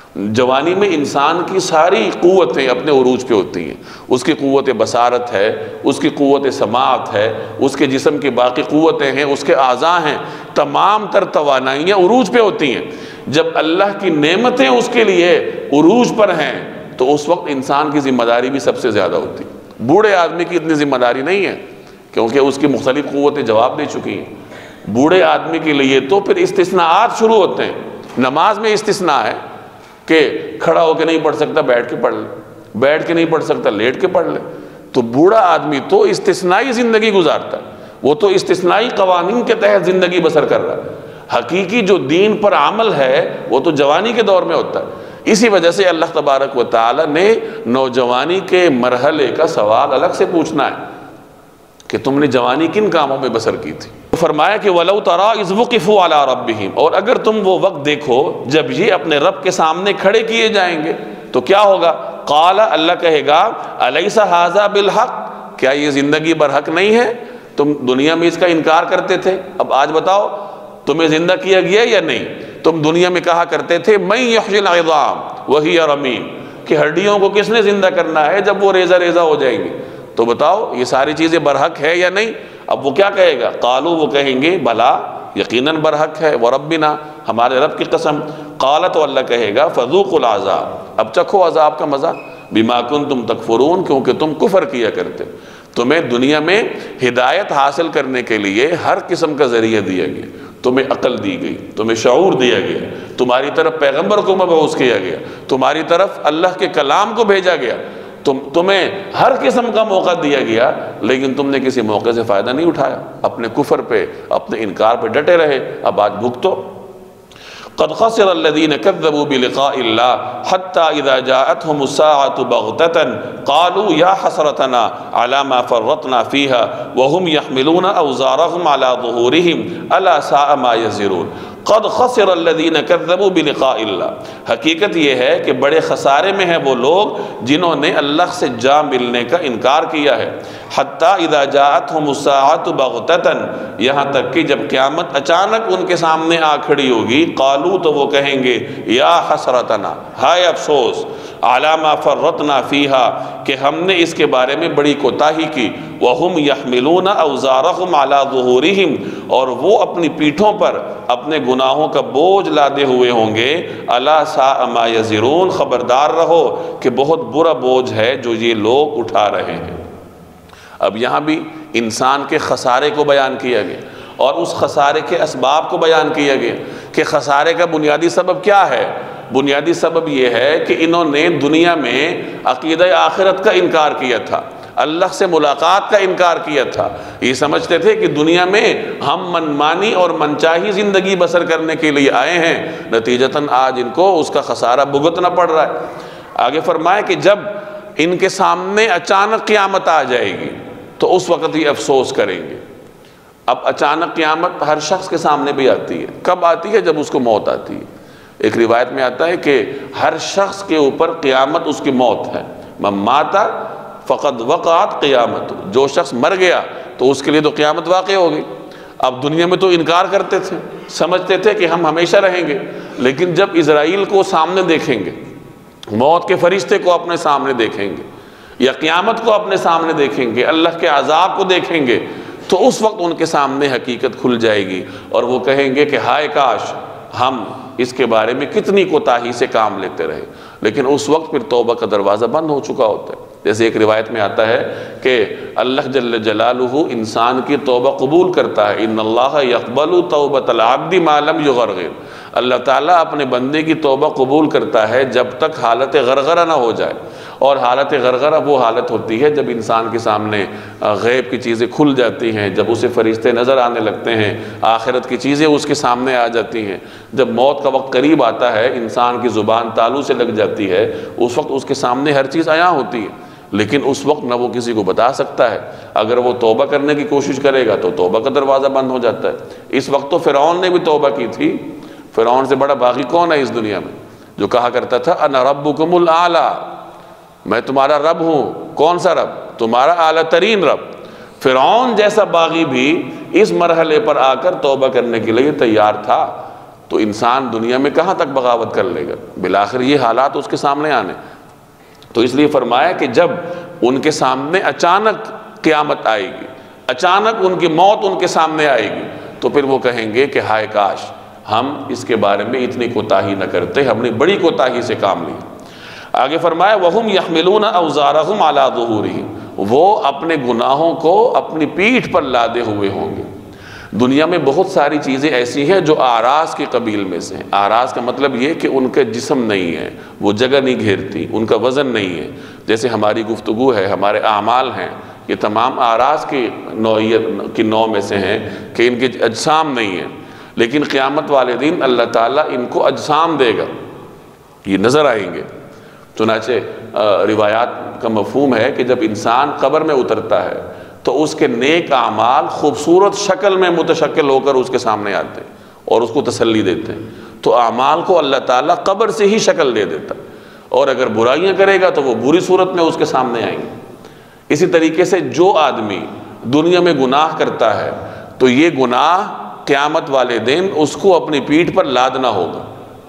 [SPEAKER 1] جوانی میں انسان کی ساری قوتیں اپنے عروج پہ ہوتی ہیں۔ اس کی قوت بصارت ہے، اس کی قوت سماعت ہے، اس کے جسم کی باقی قوتیں ہیں، اس کے اعضاء ہیں، تمام تر توانائیاں عروج پہ ہوتی ہیں۔ جب اللہ کی نعمتیں اس کے لیے عروج پر ہیں تو اس وقت انسان کی ذمہ داری بھی سب سے زیادہ ہوتی ہے۔ بوڑھے آدمی کی اتنی ذمہ داری نہیں ہے کیونکہ اس کی مختلف قوتیں جواب دے چکی ہیں۔ بوڑھے آدمی کے لیے تو پھر استثناءات شروع ہوتے ہیں۔ نماز میں استثناء ہے کہ کھڑا ہو کے نہیں پڑھ سکتا بیٹھ کے پڑھ لے، بیٹھ کے نہیں پڑھ سکتا لیٹ کے پڑھ لے۔ تو بوڑھا آدمی تو استثنائی زندگی گزارتا ہے، وہ تو استثنائی قوانین کے تحت زندگی بسر کر رہا ہے۔ حقیقی جو دین پر عمل ہے وہ تو جوانی کے دور میں ہوتا ہے۔ اسی وجہ سے اللہ تبارک و تعالی نے نوجوانی کے مرحلے کا سوال الگ سے پوچھنا ہے کہ تم نے جوانی کن کاموں میں بسر کی تھی۔ فرمایا کہ وَلَوْ تَرَىٰ إِذْ وُقِفُوا عَلَىٰ رَبِّهِمْ، اور اگر تم وہ وقت دیکھو جب یہ اپنے رب کے سامنے کھڑے کیے جائیں گے تو کیا ہوگا؟ قال، اللہ کہے گا أَلَيْسَ هَذَا بِالْحَقِّ، کیا یہ زندگی برحق نہیں ہے؟ تم دنیا میں اس کا انکار کرتے تھے، اب آج بتاؤ تمہیں زندہ کیا گیا یا نہیں؟ تم دنیا میں کہا کرتے تھے مَن يُحْيِي الْعِظَامَ وَهِيَ رَمِيمٌ، کہ ہڈیوں کو کس نے زندہ کرنا ہے جب وہ ریزہ ریزہ ہو جائیں گی۔ تو بتاؤ یہ ساری چیزیں برحق ہے یا نہیں؟ اب وہ کیا کہے گا؟ قالو، وہ کہیں گے بلا، یقیناً برحق ہے، وَرَبِّنَا، ہمارے رب کی قسم۔ قال، تو اللہ کہے گا فذوقوا العذاب، اب چکھو عذاب کا مزہ، بما کنتم تکفرون، کیونکہ تم کفر کیا کرتے۔ تمہیں دنیا میں ہدایت حاصل کرنے کے لیے ہر قسم کا ذریعہ دیا گیا، تمہیں عقل دی گئی، تمہیں شعور دیا گیا، تمہاری طرف پیغمبر کو مبعوث کیا گیا، تمہاری طرف اللہ کے کلام کو بھیجا گیا، تم تمہیں ہر قسم کا موقع دیا گیا، لیکن تم نے کسی موقع سے فائدہ نہیں اٹھایا، اپنے کفر پہ، اپنے انکار پہ ڈٹے رہے۔ اب آج بھگتو۔ قد خسر الذين كذبوا بلقاء الله حتى اذا جاءتهم الساعة بغتة قالوا يا حسرتنا على ما فرطنا فيها وهم يحملون اوزارهم على ظهورهم الا ساء ما يزرون۔ قد خسر الذين كذبوا بلقاء الله، حقیقت یہ ہے کہ بڑے خسارے میں ہیں وہ لوگ جنہوں نے اللہ سے جا ملنے کا انکار کیا ہے۔ حتی اذا جاءتهم الساعة بغتة، یہاں تک کہ جب قیامت اچانک ان کے سامنے آ کھڑی ہوگی، قالو، تو وہ کہیں گے یا حسرتنا، ہائے افسوس، عَلَى مَا فَرَّطْنَا فِيهَا کہ ہم نے اس کے بارے میں بڑی کوتاہی کی، وَهُمْ يَحْمِلُونَ أَوْزَارَهُمْ عَلَى ظُهُورِهِمْ اور وہ اپنی پیٹھوں پر اپنے گناہوں کا بوجھ لادے ہوئے ہوں گے، أَلَا سَاءَ مَا يَزِرُونَ خبردار رہو کہ بہت برا بوجھ ہے جو یہ لوگ اٹھا رہے ہیں۔ اب یہاں بھی انسان کے خسارے کو بیان کیا گیا اور اس خسارے کے اسباب کو بیان کیا گیا کہ خسارے کا بنیادی سبب کیا ہے۔ بنیادی سبب یہ ہے کہ انہوں نے دنیا میں عقیدہ آخرت کا انکار کیا تھا، اللہ سے ملاقات کا انکار کیا تھا۔ یہ سمجھتے تھے کہ دنیا میں ہم منمانی اور منچاہی زندگی بسر کرنے کے لیے آئے ہیں، نتیجتاً آج ان کو اس کا خسارہ بھگتنا پڑ رہا ہے۔ آگے فرمایا کہ جب ان کے سامنے اچانک قیامت آ جائے گی تو اس وقت ہی افسوس کریں گے۔ اب اچانک قیامت ہر شخص کے سامنے بھی آتی ہے، کب آتی ہے؟ جب اس کو موت آتی ہے۔ ایک روایت میں آتا ہے کہ ہر شخص کے اوپر قیامت اس کی موت ہے، من مات فقد وقعت قیامت، جو شخص مر گیا تو اس کے لیے تو قیامت واقع ہو گئی۔ اب دنیا میں تو انکار کرتے تھے، سمجھتے تھے کہ ہم ہمیشہ رہیں گے، لیکن جب اسرائیل کو سامنے دیکھیں گے، موت کے فرشتے کو اپنے سامنے دیکھیں گے یا قیامت کو اپنے سامنے دیکھیں گے، اللہ کے عذاب کو دیکھیں گے، تو اس وقت ان کے سامنے حقیقت کھل جائے گی اور وہ کہیں گے کہ ہائے کاش ہم اس کے بارے میں کتنی کوتاہی سے کام لیتے رہے۔ لیکن اس وقت پھر توبہ کا دروازہ بند ہو چکا ہوتا ہے۔ جیسے ایک روایت میں آتا ہے کہ اللہ جل جلالہ انسان کی توبہ قبول کرتا ہے، ان اللہ یقبل توبۃ العبد ما لم یغرغر، اللہ تعالیٰ اپنے بندے کی توبہ قبول کرتا ہے جب تک حالت غرغرہ نہ ہو جائے۔ اور حالت غرغرہ وہ حالت ہوتی ہے جب انسان کے سامنے غیب کی چیزیں کھل جاتی ہیں، جب اسے فرشتے نظر آنے لگتے ہیں، آخرت کی چیزیں اس کے سامنے آ جاتی ہیں، جب موت کا وقت قریب آتا ہے، انسان کی زبان تالو سے لگ جاتی ہے، اس وقت اس کے سامنے ہر چیز عیاں ہوتی ہے، لیکن اس وقت نہ وہ کسی کو بتا سکتا ہے۔ اگر وہ توبہ کرنے کی کوشش کرے گا تو توبہ کا دروازہ بند ہو جاتا ہے۔ اس وقت تو فرعون نے بھی توبہ کی تھی۔ فرعون سے بڑا باغی کون ہے اس دنیا میں، جو کہا کرتا تھا انا ربکم الاعلی، میں تمہارا رب ہوں۔ کون سا رب؟ تمہارا اعلیٰ ترین رب۔ فرعون جیسا باغی بھی اس مرحلے پر آ کر توبہ کرنے کے لیے تیار تھا، تو انسان دنیا میں کہاں تک بغاوت کر لے گا؟ بالآخر یہ حالات اس کے سامنے آنے۔ تو اس لیے فرمایا کہ جب ان کے سامنے اچانک قیامت آئے گی، اچانک ان کی موت ان کے سامنے آئے گی، تو پھر وہ کہیں گے کہ ہائے کاش ہم اس کے بارے میں اتنی کوتاہی نہ کرتے، ہم نے بڑی کوتاہی سے کام لیا۔ آگے فرمایا وَهُمْ يَحْمِلُونَ أَوْزَارَهُمْ عَلَى ظُهُورِهِمْ، وہ اپنے گناہوں کو اپنی پیٹھ پر لادے ہوئے ہوں گے۔ دنیا میں بہت ساری چیزیں ایسی ہیں جو آراز کے قبیل میں سے ہیں۔ آراز کا مطلب یہ کہ ان کا جسم نہیں ہے، وہ جگہ نہیں گھیرتی، ان کا وزن نہیں ہے۔ جیسے ہماری گفتگو ہے، ہمارے اعمال ہیں، یہ تمام آراز کی نوعیت کی نوع میں سے ہیں کہ ان کے اجسام نہیں ہیں، لیکن قیامت والے دن اللہ تعالیٰ ان کو اجسام دے گا، یہ نظر آئیں گے۔ چنانچہ روایات کا مفہوم ہے کہ جب انسان قبر میں اترتا ہے تو اس کے نیک اعمال خوبصورت شکل میں متشکل ہو کر اس کے سامنے آتے ہیں اور اس کو تسلی دیتے ہیں، تو اعمال کو اللہ تعالیٰ قبر سے ہی شکل دے دیتا ہے، اور اگر برائیاں کرے گا تو وہ بری صورت میں اس کے سامنے آئیں گے۔ اسی طریقے سے جو آدمی دنیا میں گناہ کرتا ہے تو یہ گناہ قیامت والے دن اس کو اپنی پیٹھ پر لادنا ہوگا۔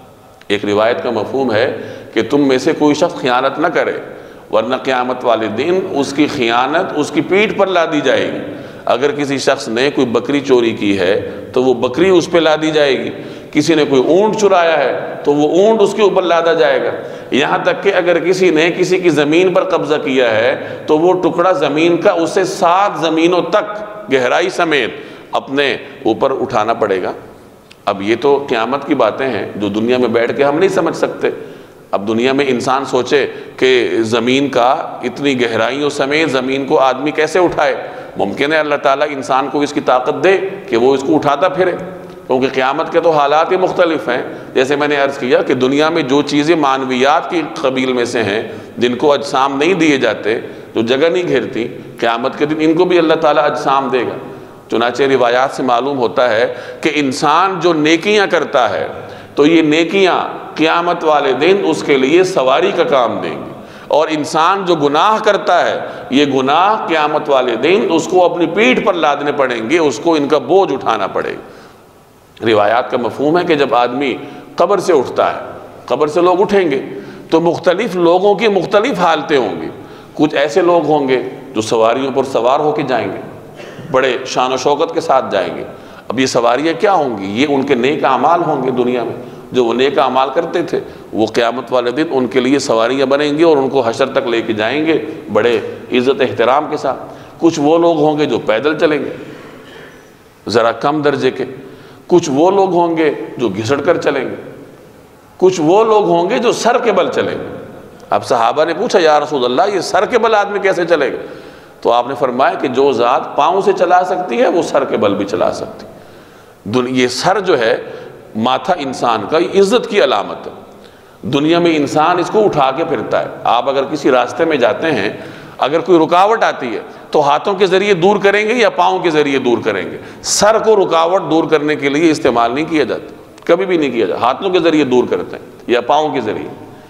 [SPEAKER 1] ایک روایت کا مفہوم ہے کہ تم میں سے کوئی شخص خیانت نہ کرے، ورنہ قیامت والے دن اس کی خیانت اس کی پیٹھ پر لادی جائے گی۔ اگر کسی شخص نے کوئی بکری چوری کی ہے تو وہ بکری اس پہ لادی جائے گی، کسی نے کوئی اونٹ چرایا ہے تو وہ اونٹ اس کے اوپر لادا جائے گا، یہاں تک کہ اگر کسی نے کسی کی زمین پر قبضہ کیا ہے تو وہ ٹکڑا زمین کا اسے سات زمینوں تک گہرائی سمیت اپنے اوپر اٹھانا پڑے گا۔ اب یہ تو قیامت کی باتیں ہیں جو دنیا میں بیٹھ کے ہم نہیں سمجھ سکتے۔ اب دنیا میں انسان سوچے کہ زمین کا اتنی گہرائیوں سمیت زمین کو آدمی کیسے اٹھائے؟ ممکن ہے اللہ تعالیٰ انسان کو اس کی طاقت دے کہ وہ اس کو اٹھاتا پھرے، کیونکہ قیامت کے تو حالات ہی مختلف ہیں۔ جیسے میں نے عرض کیا کہ دنیا میں جو چیزیں معنویات کی قبیل میں سے ہیں، جن کو اجسام نہیں دیے جاتے، جو جگہ نہیں گھیرتی، قیامت کے دن ان کو بھی اللہ تعالیٰ اجسام دے گا۔ چنانچہ روایات سے معلوم ہوتا ہے کہ انسان جو نیکیاں کرتا ہے تو یہ نیکیاں قیامت والے دن اس کے لیے سواری کا کام دیں گی، اور انسان جو گناہ کرتا ہے یہ گناہ قیامت والے دن اس کو اپنی پیٹھ پر لادنے پڑیں گے، اس کو ان کا بوجھ اٹھانا پڑے گا۔ روایات کا مفہوم ہے کہ جب آدمی قبر سے اٹھتا ہے، قبر سے لوگ اٹھیں گے تو مختلف لوگوں کی مختلف حالتیں ہوں گی. کچھ ایسے لوگ ہوں گے جو سواریوں پر سوار ہو کے جائیں گے، بڑے شان و شوکت کے ساتھ جائیں گے. اب یہ سواریاں کیا ہوں گی؟ یہ ان کے نیک اعمال ہوں گے دنیا میں، جو وہ نیک اعمال کرتے تھے وہ قیامت والے دن ان کے لیے سواریاں بنیں گی اور ان کو حشر تک لے کے جائیں گے بڑے عزت احترام کے ساتھ. کچھ وہ لوگ ہوں گے جو پیدل چلیں گے ذرا کم درجے کے، کچھ وہ لوگ ہوں گے جو گھسڑ کر چلیں گے، کچھ وہ لوگ ہوں گے جو سر کے بل چلیں گے. اب صحابہ نے پوچھا یا رسول اللہ یہ سر کے بل آدمی کیسے چلے گا؟ تو آپ نے فرمایا کہ جو ذات پاؤں سے چلا سکتی ہے وہ سر کے بل بھی چلا سکتی. یہ سر جو ہے ماتھا انسان کا یہ عزت کی علامت ہے. دنیا میں انسان اس کو اٹھا کے پھرتا ہے. آپ اگر کسی راستے میں جاتے ہیں، اگر کوئی رکاوٹ آتی ہے تو ہاتھوں کے ذریعے دور کریں گے یا پاؤں کے ذریعے دور کریں گے؟ سر کو رکاوٹ دور کرنے کے لیے استعمال نہیں کیا جاتا، کبھی بھی نہیں کیا جاتا. ہاتھوں کے ذریعے دور کرتے ہیں یا پاؤں کے ذریعے.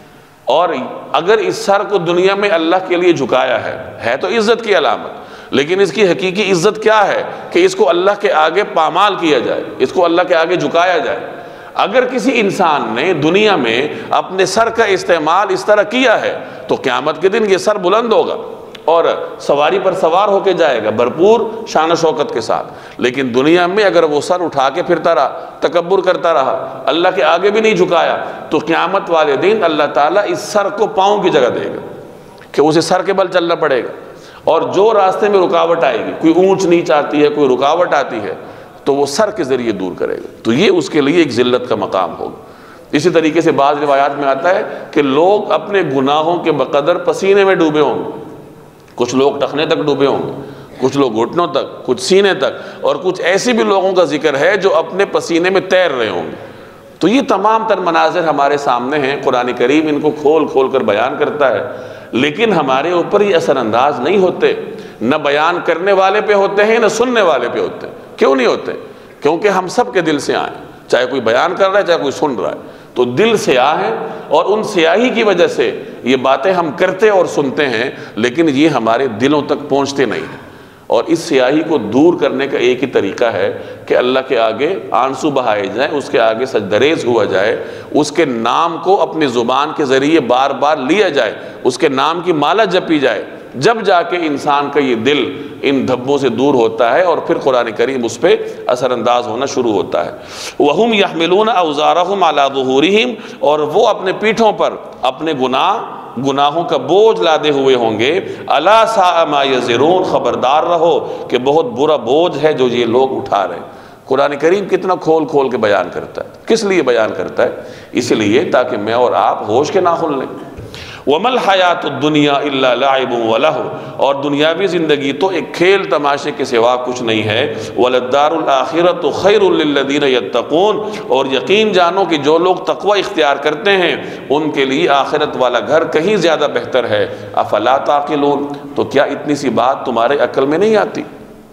[SPEAKER 1] اور اگر اس سر کو دنیا میں اللہ کے لیے جھکایا ہے ہے تو عزت کی علامت، لیکن اس کی حقیقی عزت کیا ہے کہ اس کو اللہ کے آگے پامال کیا جائے، اس کو اللہ کے آگے جھکایا جائے. اگر کسی انسان نے دنیا میں اپنے سر کا استعمال اس طرح کیا ہے تو قیامت کے دن یہ سر بلند ہوگا اور سواری پر سوار ہو کے جائے گا بھرپور شان و شوکت کے ساتھ. لیکن دنیا میں اگر وہ سر اٹھا کے پھرتا رہا، تکبر کرتا رہا، اللہ کے آگے بھی نہیں جھکایا، تو قیامت والے دن اللہ تعالیٰ اس سر کو پاؤں کی جگہ دے گا کہ اسے سر کے بل چلنا پڑے گا. اور جو راستے میں رکاوٹ آئے گی، کوئی اونچ نیچ آتی ہے، کوئی رکاوٹ آتی ہے، تو وہ سر کے ذریعے دور کرے گا. تو یہ اس کے لیے ایک ذلت کا مقام ہوگا. اسی طریقے سے بعض روایات میں آتا ہے کہ لوگ اپنے گناہوں کے بقدر پسینے میں ڈوبے ہوں گے. کچھ لوگ ٹخنے تک ڈوبے ہوں گے، کچھ لوگ گھٹنوں تک، کچھ سینے تک، اور کچھ ایسے بھی لوگوں کا ذکر ہے جو اپنے پسینے میں تیر رہے ہوں گے. تو یہ تمام تر مناظر ہمارے سامنے ہیں. قرآن کریم ان کو کھول کھول کر بیان کرتا ہے، لیکن ہمارے اوپر یہ اثر انداز نہیں ہوتے. نہ بیان کرنے والے پہ ہوتے ہیں نہ سننے والے پہ ہوتے ہیں. کیوں نہیں ہوتے؟ کیونکہ ہم سب کے دل سے آئیں، چاہے کوئی بیان کر رہا ہے چاہے کوئی سن رہا ہے، تو دل سیاہ ہیں اور ان سیاہی کی وجہ سے یہ باتیں ہم کرتے اور سنتے ہیں لیکن یہ ہمارے دلوں تک پہنچتے نہیں ہیں. اور اس سیاہی کو دور کرنے کا ایک ہی طریقہ ہے کہ اللہ کے آگے آنسو بہائے جائیں، اس کے آگے سجدریز ہوا جائے، اس کے نام کو اپنی زبان کے ذریعے بار بار لیا جائے، اس کے نام کی مالا جپی جائے. جب جا کے انسان کا یہ دل ان دھبوں سے دور ہوتا ہے اور پھر قرآن کریم اس پہ اثر انداز ہونا شروع ہوتا ہے. وَهُمْ يَحْمِلُونَ أَوْزَارَهُمْ عَلَى ظُهُورِهِمْ، اور وہ اپنے پیٹھوں پر اپنے گناہ گناہوں کا بوجھ لادے ہوئے ہوں گے. أَلَا سَاءَ مَا يَزِرُونَ، خبردار رہو کہ بہت برا بوجھ ہے جو یہ لوگ اٹھا رہے ہیں. قرآن کریم کتنا کھول کھول کے بیان کرتا ہے. کس لیے بیان کرتا ہے؟ اس لیے تاکہ میں اور آپ ہوش کے ناخن لیں. وَمَا الْحَيَاةُ الدُّنْيَا إِلَّا لَعِبٌ وَلَهْوٌ، اور دنیاوی زندگی تو ایک کھیل تماشے کے سوا کچھ نہیں ہے. وَلَلدَّارُ الْآخِرَةُ خَيْرٌ لِلَّذِينَ يَتَّقُونَ، اور یقین جانو کہ جو لوگ تقوی اختیار کرتے ہیں ان کے لیے آخرت والا گھر کہیں زیادہ بہتر ہے. أَفَلَا تَعْقِلُونَ، تو کیا اتنی سی بات تمہارے عقل میں نہیں آتی؟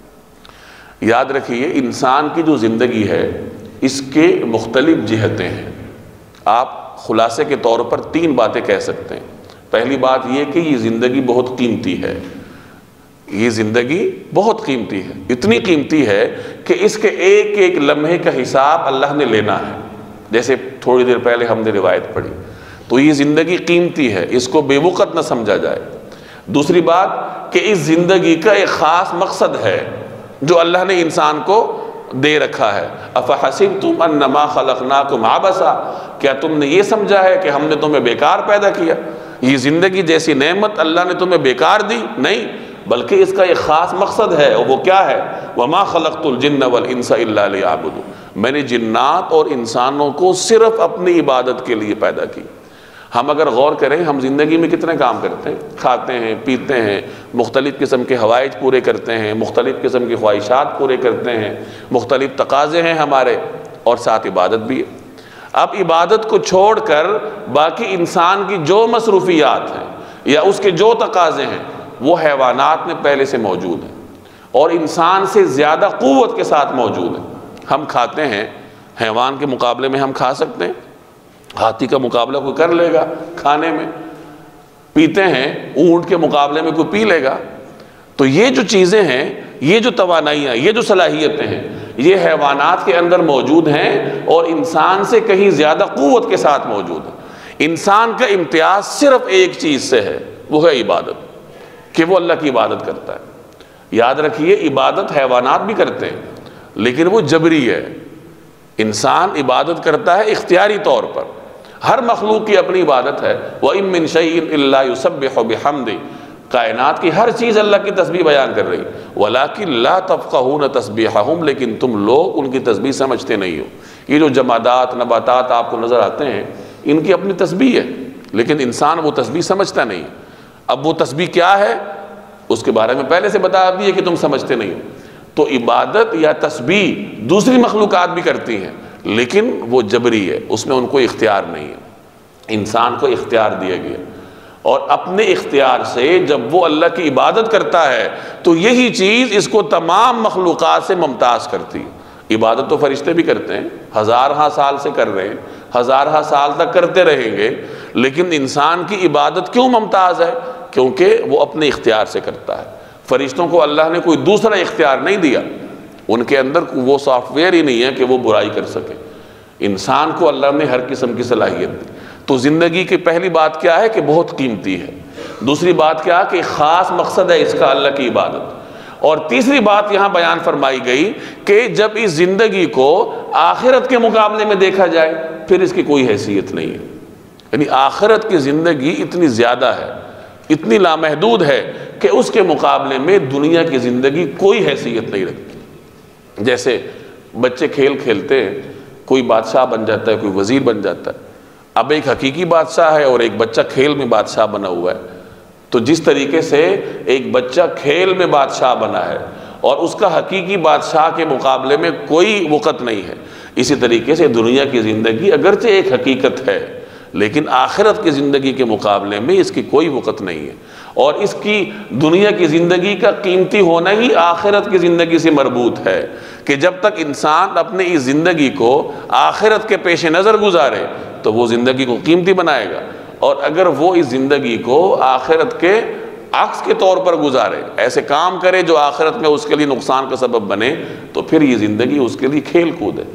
[SPEAKER 1] یاد رکھیے انسان کی جو زندگی ہے اس کے مختلف جہتیں ہیں. آپ خلاصے کے طور پر تین باتیں کہہ سکتے ہیں. پہلی بات یہ کہ یہ زندگی بہت قیمتی ہے. یہ زندگی بہت قیمتی ہے، اتنی قیمتی ہے کہ اس کے ایک ایک لمحے کا حساب اللہ نے لینا ہے. جیسے تھوڑی دیر پہلے ہم نے روایت پڑھی، تو یہ زندگی قیمتی ہے، اس کو بے وقت نہ سمجھا جائے. دوسری بات کہ اس زندگی کا ایک خاص مقصد ہے جو اللہ نے انسان کو دے رکھا ہے. افحسبتم انما خلقناکم عبثا، کیا تم نے یہ سمجھا ہے کہ ہم نے تمہیں بیکار پیدا کیا؟ یہ زندگی جیسی نعمت اللہ نے تمہیں بیکار دی؟ نہیں، بلکہ اس کا ایک خاص مقصد ہے، اور وہ کیا ہے؟ وما خلقت الجن والانس الا لیعبدون، میں نے جنات اور انسانوں کو صرف اپنی عبادت کے لیے پیدا کی. ہم اگر غور کریں ہم زندگی میں کتنے کام کرتے ہیں، کھاتے ہیں، پیتے ہیں، مختلف قسم کے حوائج پورے کرتے ہیں، مختلف قسم کی خواہشات پورے کرتے ہیں، مختلف تقاضے ہیں ہمارے، اور ساتھ عبادت بھی ہے. اب عبادت کو چھوڑ کر باقی انسان کی جو مصروفیات ہیں یا اس کے جو تقاضے ہیں وہ حیوانات میں پہلے سے موجود ہیں اور انسان سے زیادہ قوت کے ساتھ موجود ہیں. ہم کھاتے ہیں، حیوان کے مقابلے میں ہم کھا سکتے ہیں، ہاتھی کا مقابلہ کوئی کر لے گا کھانے میں. پیتے ہیں، اونٹ کے مقابلے میں کوئی پی لے گا. تو یہ جو چیزیں ہیں، یہ جو توانائیاں، یہ جو صلاحیتیں ہیں، یہ حیوانات کے اندر موجود ہیں اور انسان سے کہیں زیادہ قوت کے ساتھ موجود ہیں. انسان کا امتیاز صرف ایک چیز سے ہے، وہ ہے عبادت، کہ وہ اللہ کی عبادت کرتا ہے۔ یاد رکھیے عبادت حیوانات بھی کرتے ہیں لیکن وہ جبری ہے، انسان عبادت کرتا ہے اختیاری طور پر۔ ہر مخلوق کی اپنی عبادت ہے۔ وَإِن مِّن شَيْءٍ إِلَّا يُسَبِّحُ بِحَمْدِهِ، کائنات کی ہر چیز اللہ کی تسبیح بیان کر رہی، وَلَكِن لَا تَفْقَهُونَ تَسْبِيحَهُمْ، لیکن تم لوگ ان کی تسبیح سمجھتے نہیں ہو۔ یہ جو جمادات نباتات آپ کو نظر آتے ہیں ان کی اپنی تسبیح ہے لیکن انسان وہ تسبیح سمجھتا نہیں۔ اب وہ تسبیح کیا ہے اس کے بارے میں پہلے سے بتا دیے کہ تم سمجھتے نہیں ہو۔ تو عبادت یا تسبیح دوسری مخلوقات بھی کرتی ہیں لیکن وہ جبری ہے، اس میں ان کو اختیار نہیں ہے۔ انسان کو اختیار دیا گیا، اور اپنے اختیار سے جب وہ اللہ کی عبادت کرتا ہے تو یہی چیز اس کو تمام مخلوقات سے ممتاز کرتی ہے۔ عبادت تو فرشتے بھی کرتے ہیں، ہزارہا سال سے کر رہے ہیں، ہزارہا سال تک کرتے رہیں گے، لیکن انسان کی عبادت کیوں ممتاز ہے؟ کیونکہ وہ اپنے اختیار سے کرتا ہے۔ فرشتوں کو اللہ نے کوئی دوسرا اختیار نہیں دیا، ان کے اندر وہ سافٹ ویئر ہی نہیں ہے کہ وہ برائی کر سکے۔ انسان کو اللہ نے ہر قسم کی صلاحیت دی۔ تو زندگی کی پہلی بات کیا ہے کہ بہت قیمتی ہے، دوسری بات کیا کہ خاص مقصد ہے اس کا اللہ کی عبادت، اور تیسری بات یہاں بیان فرمائی گئی کہ جب اس زندگی کو آخرت کے مقابلے میں دیکھا جائے پھر اس کی کوئی حیثیت نہیں ہے۔ یعنی آخرت کی زندگی اتنی زیادہ ہے، اتنی لامحدود ہے کہ اس کے مقابلے میں دنیا کی زندگی کوئی حیثیت نہیں رکھتی۔ جیسے بچے کھیل کھیلتے ہیں، کوئی بادشاہ بن جاتا ہے، کوئی وزیر بن جاتا ہے۔ اب ایک حقیقی بادشاہ ہے اور ایک بچہ کھیل میں بادشاہ بنا ہوا ہے، تو جس طریقے سے ایک بچہ کھیل میں بادشاہ بنا ہے اور اس کا حقیقی بادشاہ کے مقابلے میں کوئی وقت نہیں ہے، اسی طریقے سے دنیا کی زندگی اگرچہ ایک حقیقت ہے لیکن آخرت کی زندگی کے مقابلے میں اس کی کوئی وقت نہیں ہے، اور اس کی دنیا کی زندگی کا قیمتی ہونا ہی آخرت کی زندگی سے مربوط ہے کہ جب تک انسان اپنے اس زندگی کو آخرت کے پیش نظر گزارے تو وہ زندگی کو قیمتی بنائے گا، اور اگر وہ اس زندگی کو آخرت کے عکس کے طور پر گزارے، ایسے کام کرے جو آخرت میں اس کے لیے نقصان کا سبب بنے، تو پھر یہ زندگی اس کے لیے کھیل کود ہے۔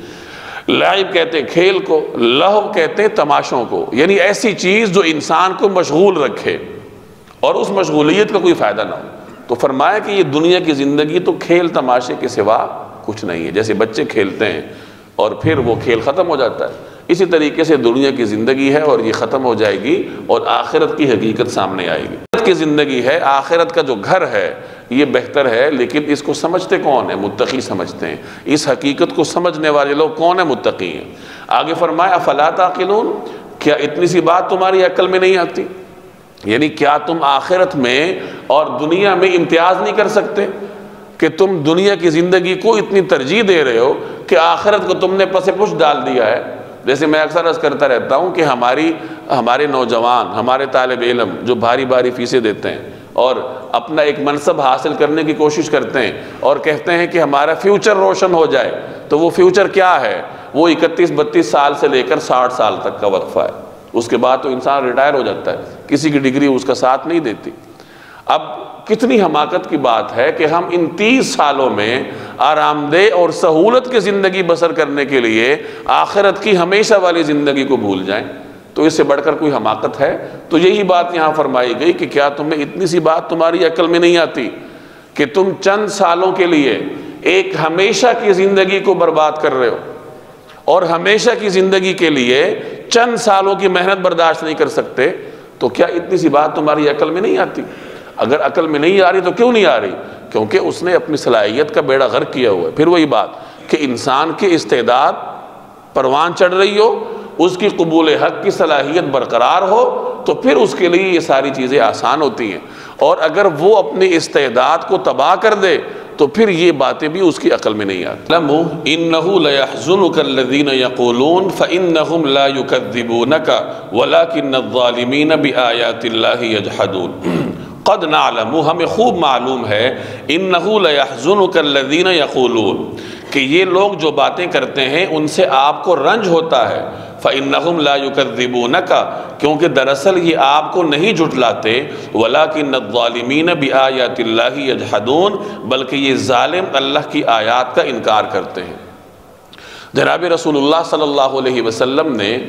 [SPEAKER 1] لعب کہتے ہیں کھیل کو، لہو کہتے ہیں تماشوں کو، یعنی ایسی چیز جو انسان کو مشغول رکھے اور اس مشغولیت کا کوئی فائدہ نہ ہو۔ تو فرمایا کہ یہ دنیا کی زندگی تو کھیل تماشے کے سوا کچھ نہیں ہے۔ جیسے بچے کھیلتے ہیں اور پھر وہ کھیل ختم ہو جاتا ہے، اسی طریقے سے دنیا کی زندگی ہے اور یہ ختم ہو جائے گی اور آخرت کی حقیقت سامنے آئے گی۔ آخرت کی زندگی ہے، آخرت کا جو گھر ہے یہ بہتر ہے، لیکن اس کو سمجھتے کون ہیں؟ متقی سمجھتے ہیں۔ اس حقیقت کو سمجھنے والے لوگ کون ہیں؟ متقی ہیں۔ آگے فرمایا افلا تعقلون، کیا اتنی سی بات تمہاری عقل میں نہیں آتی؟ یعنی کیا تم آخرت میں اور دنیا میں امتیاز نہیں کر سکتے کہ تم دنیا کی زندگی کو اتنی ترجیح دے رہے ہو کہ آخرت کو تم نے پس پش ڈال دیا ہے؟ جیسے میں اکثر عرض کرتا رہتا ہوں کہ ہماری ہمارے نوجوان، ہمارے طالب علم جو بھاری بھاری فیسیں دیتے ہیں اور اپنا ایک منصب حاصل کرنے کی کوشش کرتے ہیں اور کہتے ہیں کہ ہمارا فیوچر روشن ہو جائے، تو وہ فیوچر کیا ہے؟ وہ اکتیس بتیس سال سے لے کر ساٹھ سال تک کا وقفہ ہے، اس کے بعد تو انسان ریٹائر ہو جاتا ہے، کسی کی ڈگری اس کا ساتھ نہیں دیتی۔ اب کتنی حماقت کی بات ہے کہ ہم ان تیس سالوں میں آرام دہ اور سہولت کی زندگی بسر کرنے کے لیے آخرت کی ہمیشہ والی زندگی کو بھول جائیں، تو اس سے بڑھ کر کوئی حماقت ہے؟ تو یہی بات یہاں فرمائی گئی کہ کیا تمہیں اتنی سی بات تمہاری عقل میں نہیں آتی کہ تم چند سالوں کے لیے ایک ہمیشہ کی زندگی کو برباد کر رہے ہو، اور ہمیشہ کی زندگی کے لیے چند سالوں کی محنت برداشت نہیں کر سکتے؟ تو کیا اتنی سی بات تمہاری عقل میں نہیں آتی؟ اگر عقل میں نہیں آ رہی تو کیوں نہیں آ رہی؟ کیونکہ اس نے اپنی صلاحیت کا بیڑا غرق کیا ہوا ہے۔ پھر وہی بات کہ انسان کی استعداد پروان چڑھ رہی ہو، اس کی قبول حق کی صلاحیت برقرار ہو، تو پھر اس کے لیے یہ ساری چیزیں آسان ہوتی ہیں، اور اگر وہ اپنی استعداد کو تباہ کر دے تو پھر یہ باتیں بھی اس کی عقل میں نہیں آتی۔ لَمُ إِنَّهُ لَيَحْزُنُكَ الَّذِينَ يَقُولُونَ فَإِنَّهُمْ لَا يُكَذِّبُونَكَ وَلَكِنَّ الظَّالِمِينَ بِآيَاتِ اللَّهِ يَجْحَدُونَ۔ قد نعلم، ہمیں خوب معلوم ہے، انہو لیحزنک الذین یقولون، کہ یہ لوگ جو باتیں کرتے ہیں ان سے آپ کو رنج ہوتا ہے، فإنہم لا یکذبونک، کیونکہ دراصل یہ آپ کو نہیں جھٹلاتے، ولکن الظالمین بآیات اللہ یجحدون، بلکہ یہ ظالم اللہ کی آیات کا انکار کرتے ہیں۔ جناب رسول اللہ صلی اللہ علیہ وسلم نے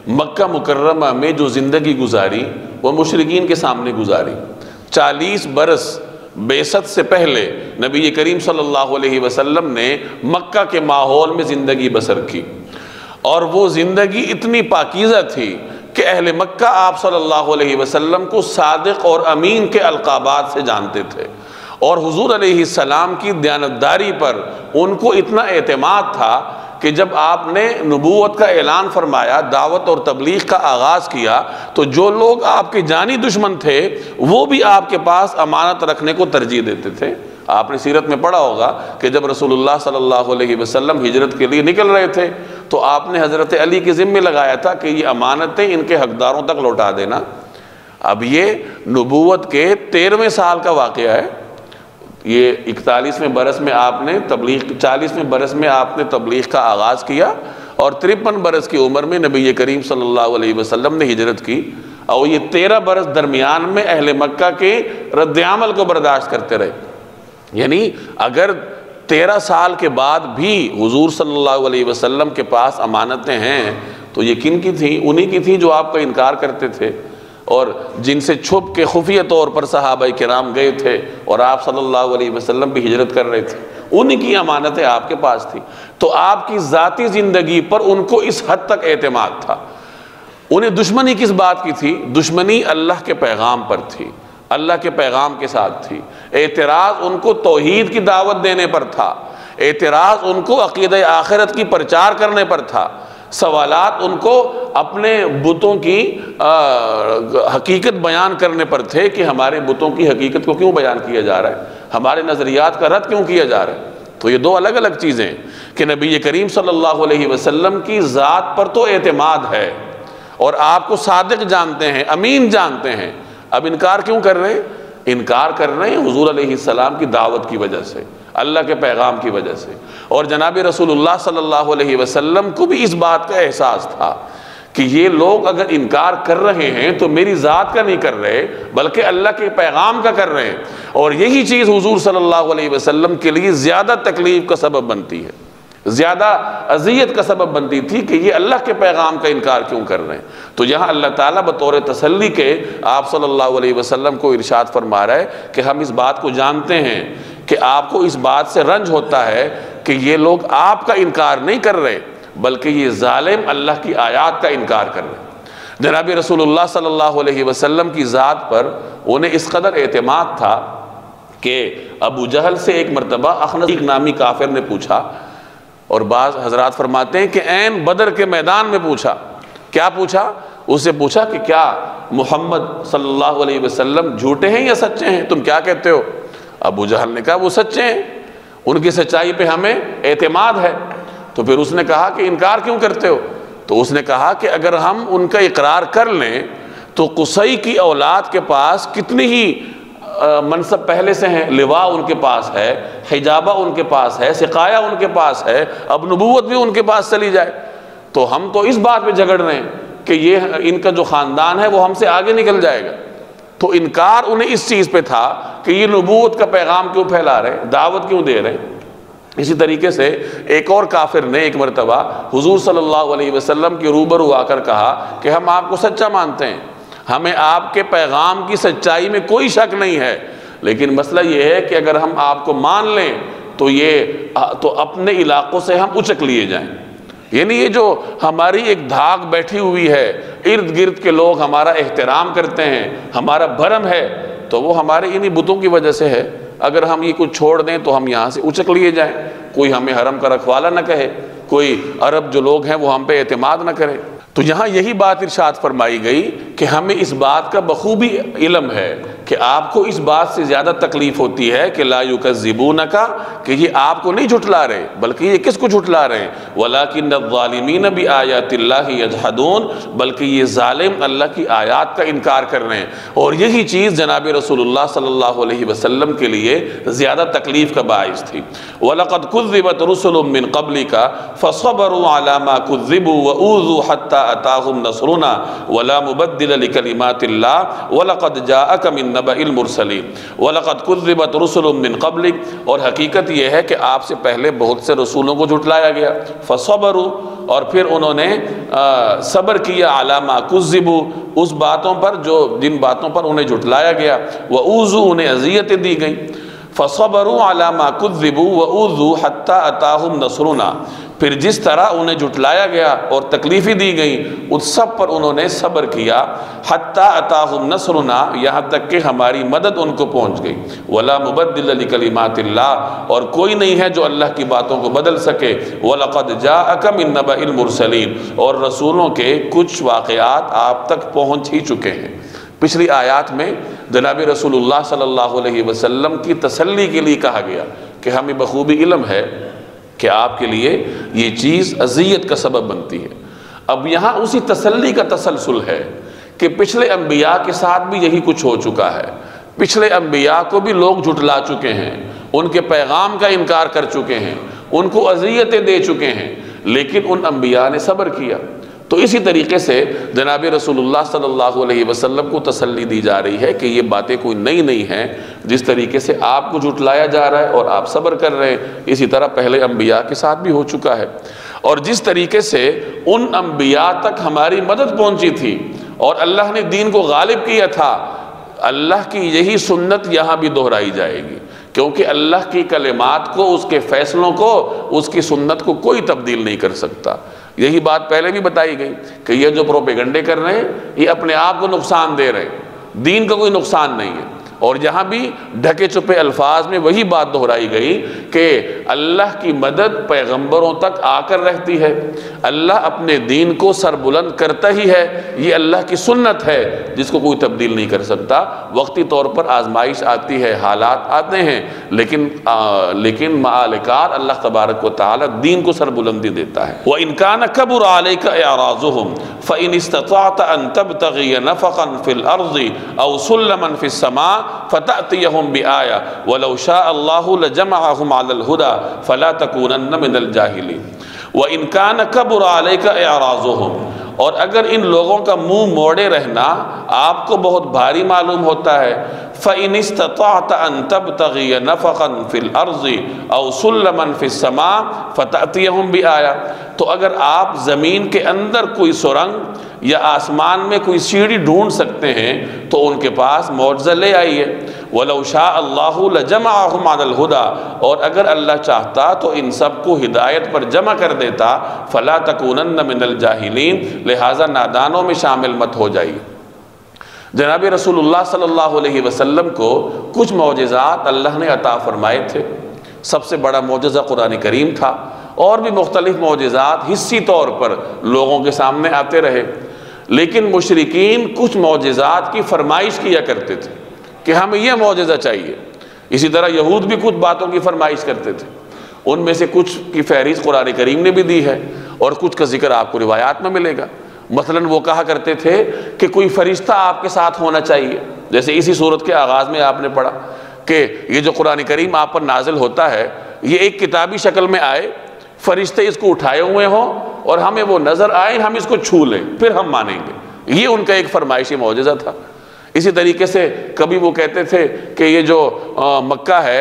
[SPEAKER 1] مکہ مکرمہ میں جو زندگی گزاری وہ مشرکین کے سامنے گزاری۔ چالیس برس بعثت سے پہلے نبی کریم صلی اللہ علیہ وسلم نے مکہ کے ماحول میں زندگی بسر کی، اور وہ زندگی اتنی پاکیزہ تھی کہ اہل مکہ آپ صلی اللہ علیہ وسلم کو صادق اور امین کے القابات سے جانتے تھے، اور حضور علیہ السلام کی دیانتداری پر ان کو اتنا اعتماد تھا کہ جب آپ نے نبوت کا اعلان فرمایا، دعوت اور تبلیغ کا آغاز کیا، تو جو لوگ آپ کے جانی دشمن تھے وہ بھی آپ کے پاس امانت رکھنے کو ترجیح دیتے تھے۔ آپ نے سیرت میں پڑھا ہوگا کہ جب رسول اللہ صلی اللہ علیہ وسلم ہجرت کے لیے نکل رہے تھے تو آپ نے حضرت علی کے ذمہ لگایا تھا کہ یہ امانتیں ان کے حقداروں تک لوٹا دینا۔ اب یہ نبوت کے تیرہویں سال کا واقعہ ہے۔ یہ اکتالیسویں برس میں آپ نے تبلیغ، چالیسویں برس میں آپ نے تبلیغ کا آغاز کیا، اور ترپن برس کی عمر میں نبی کریم صلی اللہ علیہ وسلم نے ہجرت کی، اور یہ تیرہ برس درمیان میں اہل مکہ کے رد عمل کو برداشت کرتے رہے۔ یعنی اگر تیرہ سال کے بعد بھی حضور صلی اللہ علیہ وسلم کے پاس امانتیں ہیں تو یہ کن کی تھیں؟ انہی کی تھیں جو آپ کا انکار کرتے تھے، اور جن سے چھپ کے خفیہ طور پر صحابہ کرام گئے تھے اور آپ صلی اللہ علیہ وسلم بھی ہجرت کر رہے تھے، انہی کی امانتیں آپ کے پاس تھی۔ تو آپ کی ذاتی زندگی پر ان کو اس حد تک اعتماد تھا۔ انہیں دشمنی کس بات کی تھی؟ دشمنی اللہ کے پیغام پر تھی، اللہ کے پیغام کے ساتھ تھی۔ اعتراض ان کو توحید کی دعوت دینے پر تھا، اعتراض ان کو عقیدہ آخرت کی پرچار کرنے پر تھا، سوالات ان کو اپنے بتوں کی حقیقت بیان کرنے پر تھے کہ ہمارے بتوں کی حقیقت کو کیوں بیان کیا جا رہا ہے، ہمارے نظریات کا رد کیوں کیا جا رہا ہے۔ تو یہ دو الگ الگ چیزیں ہیں کہ نبی کریم صلی اللہ علیہ وسلم کی ذات پر تو اعتماد ہے اور آپ کو صادق جانتے ہیں، امین جانتے ہیں، اب انکار کیوں کر رہے ہیں؟ انکار کر رہے ہیں حضور علیہ السلام کی دعوت کی وجہ سے، اللہ کے پیغام کی وجہ سے، اور جناب رسول اللہ صلی اللہ علیہ وسلم کو بھی اس بات کا احساس تھا کہ یہ لوگ اگر انکار کر رہے ہیں تو میری ذات کا نہیں کر رہے بلکہ اللہ کے پیغام کا کر رہے ہیں، اور یہی چیز حضور صلی اللہ علیہ وسلم کے لیے زیادہ تکلیف کا سبب بنتی ہے، زیادہ اذیت کا سبب بنتی تھی کہ یہ اللہ کے پیغام کا انکار کیوں کر رہے ہیں۔ تو یہاں اللہ تعالیٰ بطور تسلی کے آپ صلی اللہ علیہ وسلم کو ارشاد فرما رہا ہے کہ ہم اس بات کو جانتے ہیں کہ آپ کو اس بات سے رنج ہوتا ہے کہ یہ لوگ آپ کا انکار نہیں کر رہے بلکہ یہ ظالم اللہ کی آیات کا انکار کر رہے ہیں۔ جناب رسول اللہ صلی اللہ علیہ وسلم کی ذات پر انہیں اس قدر اعتماد تھا کہ ابو جہل سے ایک مرتبہ اخنس ایک نامی کافر نے پوچھا، اور بعض حضرات فرماتے ہیں کہ عین بدر کے میدان میں پوچھا۔ کیا پوچھا؟ اس سے پوچھا کہ کیا محمد صلی اللہ علیہ وسلم جھوٹے ہیں یا سچے ہیں؟ تم کیا کہتے ہو؟ ابو جہل نے کہا وہ سچے ہیں، ان کی سچائی پہ ہمیں اعتماد ہے۔ تو پھر اس نے کہا کہ انکار کیوں کرتے ہو؟ تو اس نے کہا کہ اگر ہم ان کا اقرار کر لیں تو قصی کی اولاد کے پاس کتنی ہی منصب پہلے سے ہیں، لواء ان کے پاس ہے، حجابہ ان کے پاس ہے، سقایہ ان کے پاس ہے، اب نبوت بھی ان کے پاس چلی جائے، تو ہم تو اس بات پہ جھگڑ رہے ہیں کہ یہ ان کا جو خاندان ہے وہ ہم سے آگے نکل جائے گا۔ تو انکار انہیں اس چیز پہ تھا کہ یہ نبوت کا پیغام کیوں پھیلا رہے ہیں، دعوت کیوں دے رہے ہیں۔ اسی طریقے سے ایک اور کافر نے ایک مرتبہ حضور صلی اللہ علیہ وسلم کے روبرو آ کر کہا کہ ہم آپ کو سچا مانتے ہیں، ہمیں آپ کے پیغام کی سچائی میں کوئی شک نہیں ہے، لیکن مسئلہ یہ ہے کہ اگر ہم آپ کو مان لیں تو یہ تو اپنے علاقوں سے ہم اچک لیے جائیں۔ یعنی یہ جو ہماری ایک دھاک بیٹھی ہوئی ہے، ارد گرد کے لوگ ہمارا احترام کرتے ہیں، ہمارا بھرم ہے، تو وہ ہمارے انہی بتوں کی وجہ سے ہے۔ اگر ہم یہ کچھ چھوڑ دیں تو ہم یہاں سے اچک لیے جائیں، کوئی ہمیں حرم کا رکھوالا نہ کہے، کوئی عرب جو لوگ ہیں وہ ہم پہ اعتماد نہ کرے۔ تو یہاں یہی بات ارشاد فرمائی گئی کہ ہمیں اس بات کا بخوبی علم ہے کہ آپ کو اس بات سے زیادہ تکلیف ہوتی ہے کہ لا یکذبونک، کہ یہ آپ کو نہیں جھٹلا رہے بلکہ یہ کس کو جھٹلا رہے ہیں، وَلَٰكِنَّ الظَّالِمِينَ بِآيَاتِ اللَّهِ يَجْحَدُونَ، بلکہ یہ ظالم اللہ کی آیات کا انکار کر رہے ہیں۔ اور یہی چیز جناب رسول اللہ صلی اللہ علیہ وسلم کے لیے زیادہ تکلیف کا باعث تھی۔ وَلَقَدْ كُذِّبَتْ رُسُلٌ مِّن قَبْلِكَ فَصَبَرُوا عَلَىٰ مَا كُذِّبُوا وَأُوذُوا حَتَّىٰ أَتَاهُمْ نَصْرُنَا وَلَا مُبَدِّلَ لِكَلِمَاتِ اللَّهِ وَلَقَدْ جَاءَكَ مِن النَّبَإِ الْمُرْسَلِينَ وَلَقَدْ كُذِّبَتْ رُسُلٌ مِّن قَبْلِكَ، اور حقیقت یہ ہے کہ آپ سے پہلے بہت سے رسولوں کو جھٹلایا گیا، فَصَبَرُوا، اور پھر انہوں نے صبر کیا، عَلَىٰ مَا كُذِّبُوا، اس باتوں پر جو جن باتوں پر انہیں جھٹلایا گیا، وَأُوذُوا، انہیں اذیتیں دی گئیں، فَصَبَرُوا عَلَىٰ مَا كُذِّبُوا وَأُوذُوا حَتَّىٰ أَتَاهُمْ نَصْرُنَا، پھر جس طرح انہیں جھٹلایا گیا اور تکلیفیں دی گئیں اس سب پر انہوں نے صبر کیا، حَتَّىٰ أَتَاهُمْ نَصْرُنَا، یہاں تک کہ ہماری مدد ان کو پہنچ گئی، وَلَا مُبَدِّلَ لِكَلِمَاتِ اللَّهِ، اور کوئی نہیں ہے جو اللہ کی باتوں کو بدل سکے، وَلَقَدْ جَاءَكَ مِن نَّبَإِ الْمُرْسَلِينَ، اور رسولوں کے کچھ واقعات آپ تک پہنچ ہی چکے ہیں۔ پچھلی آیات میں جناب رسول اللہ صلی اللہ علیہ وسلم کی تسلی کے لیے کہا گیا کہ ہمیں بخوبی علم ہے کہ آپ کے لیے یہ چیز اذیت کا سبب بنتی ہے۔ اب یہاں اسی تسلی کا تسلسل ہے کہ پچھلے انبیاء کے ساتھ بھی یہی کچھ ہو چکا ہے، پچھلے انبیاء کو بھی لوگ جھٹلا چکے ہیں، ان کے پیغام کا انکار کر چکے ہیں، ان کو اذیتیں دے چکے ہیں، لیکن ان انبیاء نے صبر کیا۔ تو اسی طریقے سے جناب رسول اللہ صلی اللہ علیہ وسلم کو تسلی دی جا رہی ہے کہ یہ باتیں کوئی نئی نہیں ہیں، جس طریقے سے آپ کو جھٹلایا جا رہا ہے اور آپ صبر کر رہے ہیں، اسی طرح پہلے انبیاء کے ساتھ بھی ہو چکا ہے۔ اور جس طریقے سے ان انبیاء تک ہماری مدد پہنچی تھی اور اللہ نے دین کو غالب کیا تھا، اللہ کی یہی سنت یہاں بھی دہرائی جائے گی، کیونکہ اللہ کی کلمات کو، اس کے فیصلوں کو، اس کی سنت کو کوئی تبدیل نہیں کر سکتا۔ یہی بات پہلے بھی بتائی گئی کہ یہ جو پروپیگنڈے کر رہے ہیں یہ اپنے آپ کو نقصان دے رہے ہیں، دین کا کوئی نقصان نہیں ہے۔ اور یہاں بھی ڈھکے چھپے الفاظ میں وہی بات دہرائی گئی کہ اللہ کی مدد پیغمبروں تک آ کر رہتی ہے، اللہ اپنے دین کو سر بلند کرتا ہی ہے، یہ اللہ کی سنت ہے جس کو کوئی تبدیل نہیں کر سکتا۔ وقتی طور پر آزمائش آتی ہے، حالات آتے ہیں، لیکن آ, لیکن معالکار اللہ تبارک و تعالی دین کو سر بلندی دیتا ہے۔ وَإِن كَانَ كَبُرَ عَلَيْكَ إِعْرَاضُهُمْ فَإِنِ اسْتَطَعْتَ أَن تَبْتَغِيَ نَفَقًا فِي الْأَرْضِ أَوْ سُلَّمًا فِي السَّمَاءِ فَتَأْتِيَهُمْ بِآيَةٍ وَلَوْ شَاءَ اللَّهُ لَجَمَعَهُمْ عَلَى الْهُدَى فَلَا تَكُونَنَّ مِنَ الْجَاهِلِينَ وَإِن كَانَ كَبُرَ عَلَيْكَ إِعْرَاضُهُمْ، اور اگر ان لوگوں کا منہ موڑے رہنا آپ کو بہت بھاری معلوم ہوتا ہے، فَإِنِ اسْتَطَعْتَ أَن تَبْتَغِيَ نَفَقًا فِي الْأَرْضِ أَوْ سُلَّمًا فِي السَّمَاءِ فَتَأْتِيَهُمْ بِآيَةٍ، تو اگر آپ زمین کے اندر کوئی سرنگ یا آسمان میں کوئی سیڑھی ڈھونڈ سکتے ہیں تو ان کے پاس معجزہ لے آئیے۔ وَلَوْ شَاءَ اللَّهُ لَجَمَعَهُمْ عَلَى الْهُدَى، اور اگر اللہ چاہتا تو ان سب کو ہدایت پر جمع کر دیتا، فَلَا تَكُونَنَّ مِنَ الْجَاهِلِينَ، لہٰذا نادانوں میں شامل مت ہو جائیے۔ جناب رسول اللہ صلی اللہ علیہ وسلم کو کچھ معجزات اللہ نے عطا فرمائے تھے، سب سے بڑا معجزہ قرآن کریم تھا، اور بھی مختلف معجزات حصی طور پر لوگوں کے سامنے آتے رہے، لیکن مشرکین کچھ معجزات کی فرمائش کیا کرتے تھے کہ ہمیں یہ معجزہ چاہیے۔ اسی طرح یہود بھی کچھ باتوں کی فرمائش کرتے تھے، ان میں سے کچھ کی فہرست قرآن کریم نے بھی دی ہے اور کچھ کا ذکر آپ کو روایات میں ملے گا۔ مثلا وہ کہا کرتے تھے کہ کوئی فرشتہ آپ کے ساتھ ہونا چاہیے، جیسے اسی صورت کے آغاز میں آپ نے پڑھا کہ یہ جو قرآن کریم آپ پر نازل ہوتا ہے یہ ایک کتابی شکل میں آئے، فرشتے اس کو اٹھائے ہوئے ہوں اور ہمیں وہ نظر آئے، ہم اس کو چھو لیں پھر ہم مانیں گے۔ یہ ان کا ایک فرمائشی معجزہ تھا۔ اسی طریقے سے کبھی وہ کہتے تھے کہ یہ جو مکہ ہے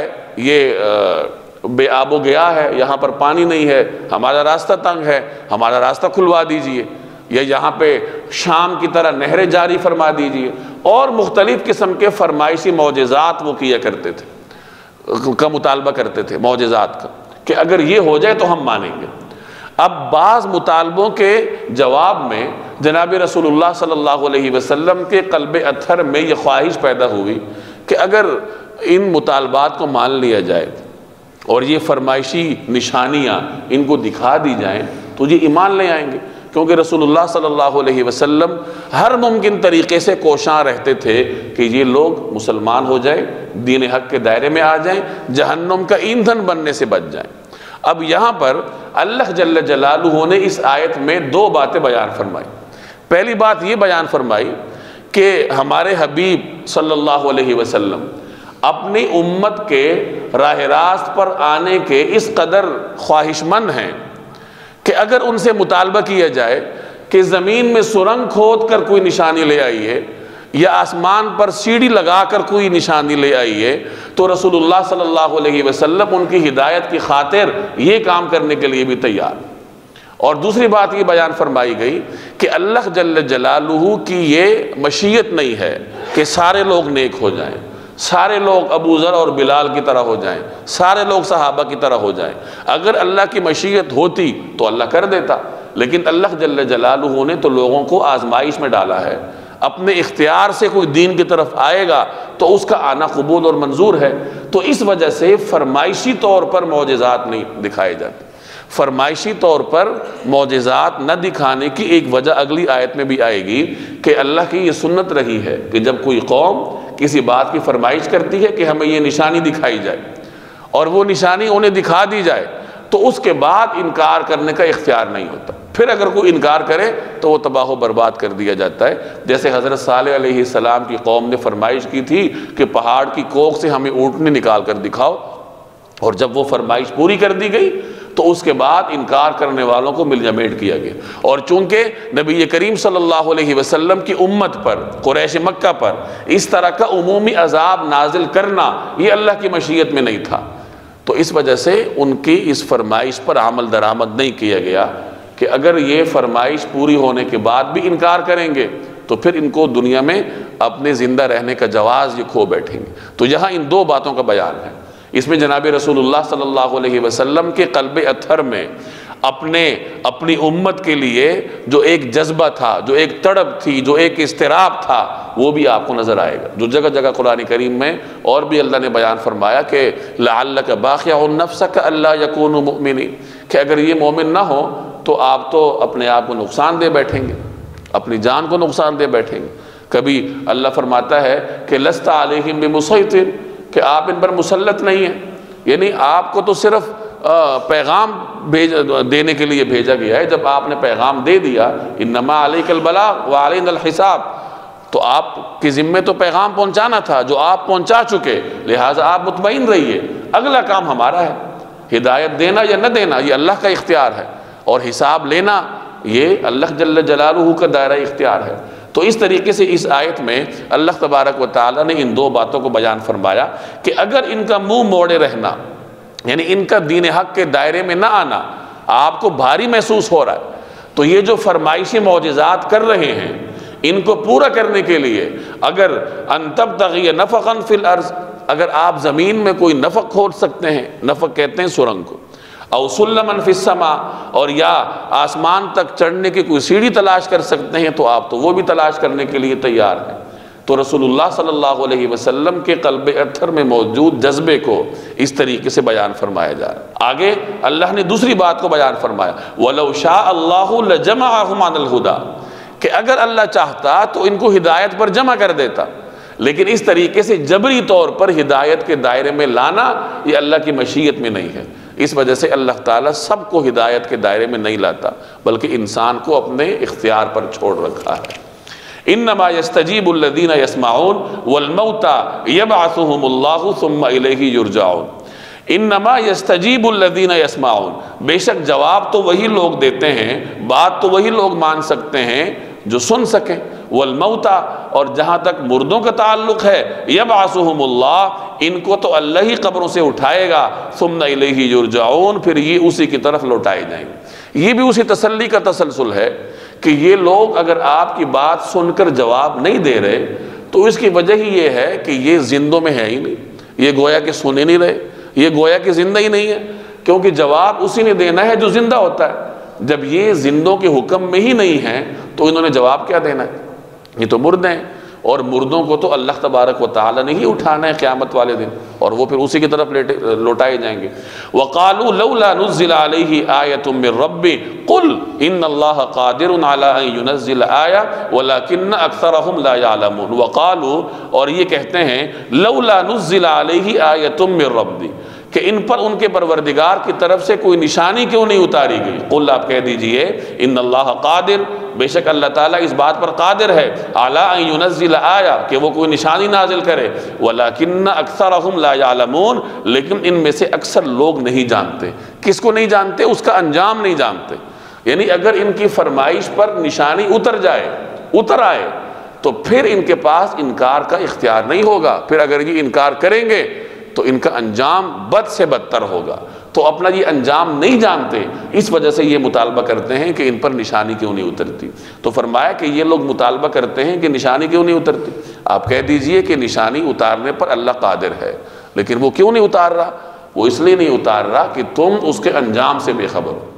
[SPEAKER 1] یہ بے آب و گیا ہے، یہاں پر پانی نہیں ہے، ہمارا راستہ تنگ ہے، ہمارا راستہ کھلوا دیجئے، یا یہاں پہ شام کی طرح نہریں جاری فرما دیجئے، اور مختلف قسم کے فرمائشی معجزات وہ کیا کرتے تھے، کا مطالبہ کرتے تھے معجزات کا، کہ اگر یہ ہو جائے تو ہم مانیں گے۔ اب بعض مطالبوں کے جواب میں جناب رسول اللہ صلی اللہ علیہ وسلم کے قلب اطہر میں یہ خواہش پیدا ہوئی کہ اگر ان مطالبات کو مان لیا جائے اور یہ فرمائشی نشانیاں ان کو دکھا دی جائیں تو یہ ایمان لے آئیں گے، کیونکہ رسول اللہ صلی اللہ علیہ وسلم ہر ممکن طریقے سے کوشاں رہتے تھے کہ یہ لوگ مسلمان ہو جائیں، دین حق کے دائرے میں آ جائیں، جہنم کا ایندھن بننے سے بچ جائیں۔ اب یہاں پر اللہ جل جلالہ نے اس آیت میں دو باتیں بیان فرمائی۔ پہلی بات یہ بیان فرمائی کہ ہمارے حبیب صلی اللہ علیہ وسلم اپنی امت کے راہ راست پر آنے کے اس قدر خواہش مند ہیں کہ اگر ان سے مطالبہ کیا جائے کہ زمین میں سرنگ کھود کر کوئی نشانی لے آئیے، یا آسمان پر سیڑھی لگا کر کوئی نشانی لے آئیے، تو رسول اللہ صلی اللہ علیہ وسلم ان کی ہدایت کی خاطر یہ کام کرنے کے لیے بھی تیار۔ اور دوسری بات یہ بیان فرمائی گئی کہ اللہ جل جلالہ کی یہ مشیت نہیں ہے کہ سارے لوگ نیک ہو جائیں، سارے لوگ ابو ذر اور بلال کی طرح ہو جائیں، سارے لوگ صحابہ کی طرح ہو جائیں۔ اگر اللہ کی مشیت ہوتی تو اللہ کر دیتا، لیکن اللہ جل جلالہ نے تو لوگوں کو آزمائش میں ڈالا ہے۔ اپنے اختیار سے کوئی دین کی طرف آئے گا تو اس کا آنا قبول اور منظور ہے، تو اس وجہ سے فرمائشی طور پر معجزات نہیں دکھائے جاتے۔ فرمائشی طور پر معجزات نہ دکھانے کی ایک وجہ اگلی آیت میں بھی آئے گی کہ اللہ کی یہ سنت رہی ہے کہ جب کوئی قوم کسی بات کی فرمائش کرتی ہے کہ ہمیں یہ نشانی دکھائی جائے اور وہ نشانی انہیں دکھا دی جائے تو اس کے بعد انکار کرنے کا اختیار نہیں ہوتا۔ پھر اگر کوئی انکار کرے تو وہ تباہ و برباد کر دیا جاتا ہے، جیسے حضرت صالح علیہ السلام کی قوم نے فرمائش کی تھی کہ پہاڑ کی کوکھ سے ہمیں اونٹنی نکال کر دکھاؤ، اور جب وہ فرمائش پوری کر دی گئی تو اس کے بعد انکار کرنے والوں کو مل جمیٹ کیا گیا۔ اور چونکہ نبی کریم صلی اللہ علیہ وسلم کی امت پر، قریش مکہ پر اس طرح کا عمومی عذاب نازل کرنا یہ اللہ کی مشیت میں نہیں تھا، تو اس وجہ سے ان کی اس فرمائش پر عمل درآمد نہیں کیا گیا کہ اگر یہ فرمائش پوری ہونے کے بعد بھی انکار کریں گے تو پھر ان کو دنیا میں اپنے زندہ رہنے کا جواز یہ کھو بیٹھیں گے۔ تو یہاں ان دو باتوں کا بیان ہے۔ اس میں جناب رسول اللہ صلی اللہ علیہ وسلم کے قلب اطہر میں اپنے اپنی امت کے لیے جو ایک جذبہ تھا، جو ایک تڑپ تھی، جو ایک اضطراب تھا، وہ بھی آپ کو نظر آئے گا، جو جگہ جگہ قرآن کریم میں اور بھی اللہ نے بیان فرمایا کہ لعلک باخع نفسک الا یکونوا مؤمنین، کہ اگر یہ مومن نہ ہو تو آپ تو اپنے آپ کو نقصان دے بیٹھیں گے، اپنی جان کو نقصان دے بیٹھیں گے۔ کبھی اللہ فرماتا ہے کہ لست علیہم بمسیطر، کہ آپ ان پر مسلط نہیں ہیں، یعنی آپ کو تو صرف پیغام بھیج دینے کے لیے بھیجا گیا ہے۔ جب آپ نے پیغام دے دیا انما علیک البلاغ وعلینا الحساب، تو آپ کی ذمہ تو پیغام پہنچانا تھا جو آپ پہنچا چکے، لہٰذا آپ مطمئن رہیے، اگلا کام ہمارا ہے۔ ہدایت دینا یا نہ دینا یہ اللہ کا اختیار ہے، اور حساب لینا یہ اللہ جل جلالہ کا دائرہ اختیار ہے۔ تو اس طریقے سے اس آیت میں اللہ تبارک و تعالیٰ نے ان دو باتوں کو بیان فرمایا کہ اگر ان کا منہ موڑے رہنا، یعنی ان کا دین حق کے دائرے میں نہ آنا آپ کو بھاری محسوس ہو رہا ہے، تو یہ جو فرمائشی معجزات کر رہے ہیں ان کو پورا کرنے کے لیے اگر ان تبتغی نفقا فی الارض، اگر آپ زمین میں کوئی نفق کھود سکتے ہیں، نفق کہتے ہیں سرنگ کو، او سلما فی السماء، اور یا آسمان تک چڑھنے کی کوئی سیڑھی تلاش کر سکتے ہیں تو آپ تو وہ بھی تلاش کرنے کے لیے تیار ہیں۔ تو رسول اللہ صلی اللہ علیہ وسلم کے قلب اطہر میں موجود جذبے کو اس طریقے سے بیان فرمایا جا رہا ہے۔ آگے اللہ نے دوسری بات کو بیان فرمایا وَلَوْ شَاءَ اللَّهُ لَجَمَعَهُمْ عَلَى الْهُدَى، کہ اگر اللہ چاہتا تو ان کو ہدایت پر جمع کر دیتا، لیکن اس طریقے سے جبری طور پر ہدایت کے دائرے میں لانا یہ اللہ کی مشیت میں نہیں ہے۔ اس وجہ سے اللہ تعالیٰ سب کو ہدایت کے دائرے میں نہیں لاتا، بلکہ انسان کو اپنے اختیار پر چھوڑ رکھا ہے۔ انما یستجیب الذین یسمعون والموتى یبعثهم اللہ ثم الیہ یرجعون۔ انما یستجیب الذین یسمعون، بے شک جواب تو وہی لوگ دیتے ہیں، بات تو وہی لوگ مان سکتے ہیں جو سن سکیں، والموتى، اور جہاں تک مردوں کا تعلق ہے یبعثهم اللہ، ان کو تو اللہ ہی قبروں سے اٹھائے گا، ثم الیہ یرجعون، پھر یہ اسی کی طرف لوٹائے جائیں گے۔ یہ بھی اسی تسلی کا تسلسل ہے کہ یہ لوگ اگر آپ کی بات سن کر جواب نہیں دے رہے تو اس کی وجہ ہی یہ ہے کہ یہ زندوں میں ہے ہی نہیں، یہ گویا کہ سنے نہیں رہے، یہ گویا کہ زندہ ہی نہیں ہے، کیونکہ جواب اسی نے دینا ہے جو زندہ ہوتا ہے۔ جب یہ زندوں کے حکم میں ہی نہیں ہیں تو انہوں نے جواب کیا دینا ہے؟ یہ تو مردے ہیں، اور مردوں کو تو اللہ تبارک و تعالی نے ہی اٹھانا ہے قیامت والے دن، اور وہ پھر اسی کی طرف لوٹائے جائیں گے۔ وَقَالُوا لَوْلَا نُزِّلَ عَلَيْهِ آيَةٌ مِّن رَبِّهِ قُلْ إِنَّ اللَّهَ قَادِرٌ عَلَىٰ أَن يُنَزِّلَ آيَةً وَلَكِنَّ أَكْثَرَهُمْ لَا يَعْلَمُونَ۔ وَقَالُوا، اور یہ کہتے ہیں لَوْلَا نُزِّلَ عَلَيْهِ آيَةٌ مِّن رَبِّهِ، کہ ان پر ان کے پروردگار کی طرف سے کوئی نشانی کیوں نہیں اتاری گئی۔ قل، آپ کہہ دیجئے، ان اللہ قادر، بے شک اللہ تعالیٰ اس بات پر قادر ہے، علی ان ینزل آیہ، کہ وہ کوئی نشانی نازل کرے، ولیکن اکثرہم لا یعلمون، لیکن ان میں سے اکثر لوگ نہیں جانتے۔ کس کو نہیں جانتے؟ اس کا انجام نہیں جانتے۔ یعنی اگر ان کی فرمائش پر نشانی اتر جائے، اتر آئے، تو پھر ان کے پاس انکار کا اختیار نہیں ہوگا. پھر اگر یہ انکار کریں گے تو ان کا انجام بد سے بدتر ہوگا. تو اپنا یہ انجام نہیں جانتے، اس وجہ سے یہ مطالبہ کرتے ہیں کہ ان پر نشانی کیوں نہیں اترتی. تو فرمایا کہ یہ لوگ مطالبہ کرتے ہیں کہ نشانی کیوں نہیں اترتی. آپ کہہ دیجئے کہ نشانی اتارنے پر اللہ قادر ہے، لیکن وہ کیوں نہیں اتار رہا؟ وہ اس لیے نہیں اتار رہا کہ تم اس کے انجام سے بے خبر ہو.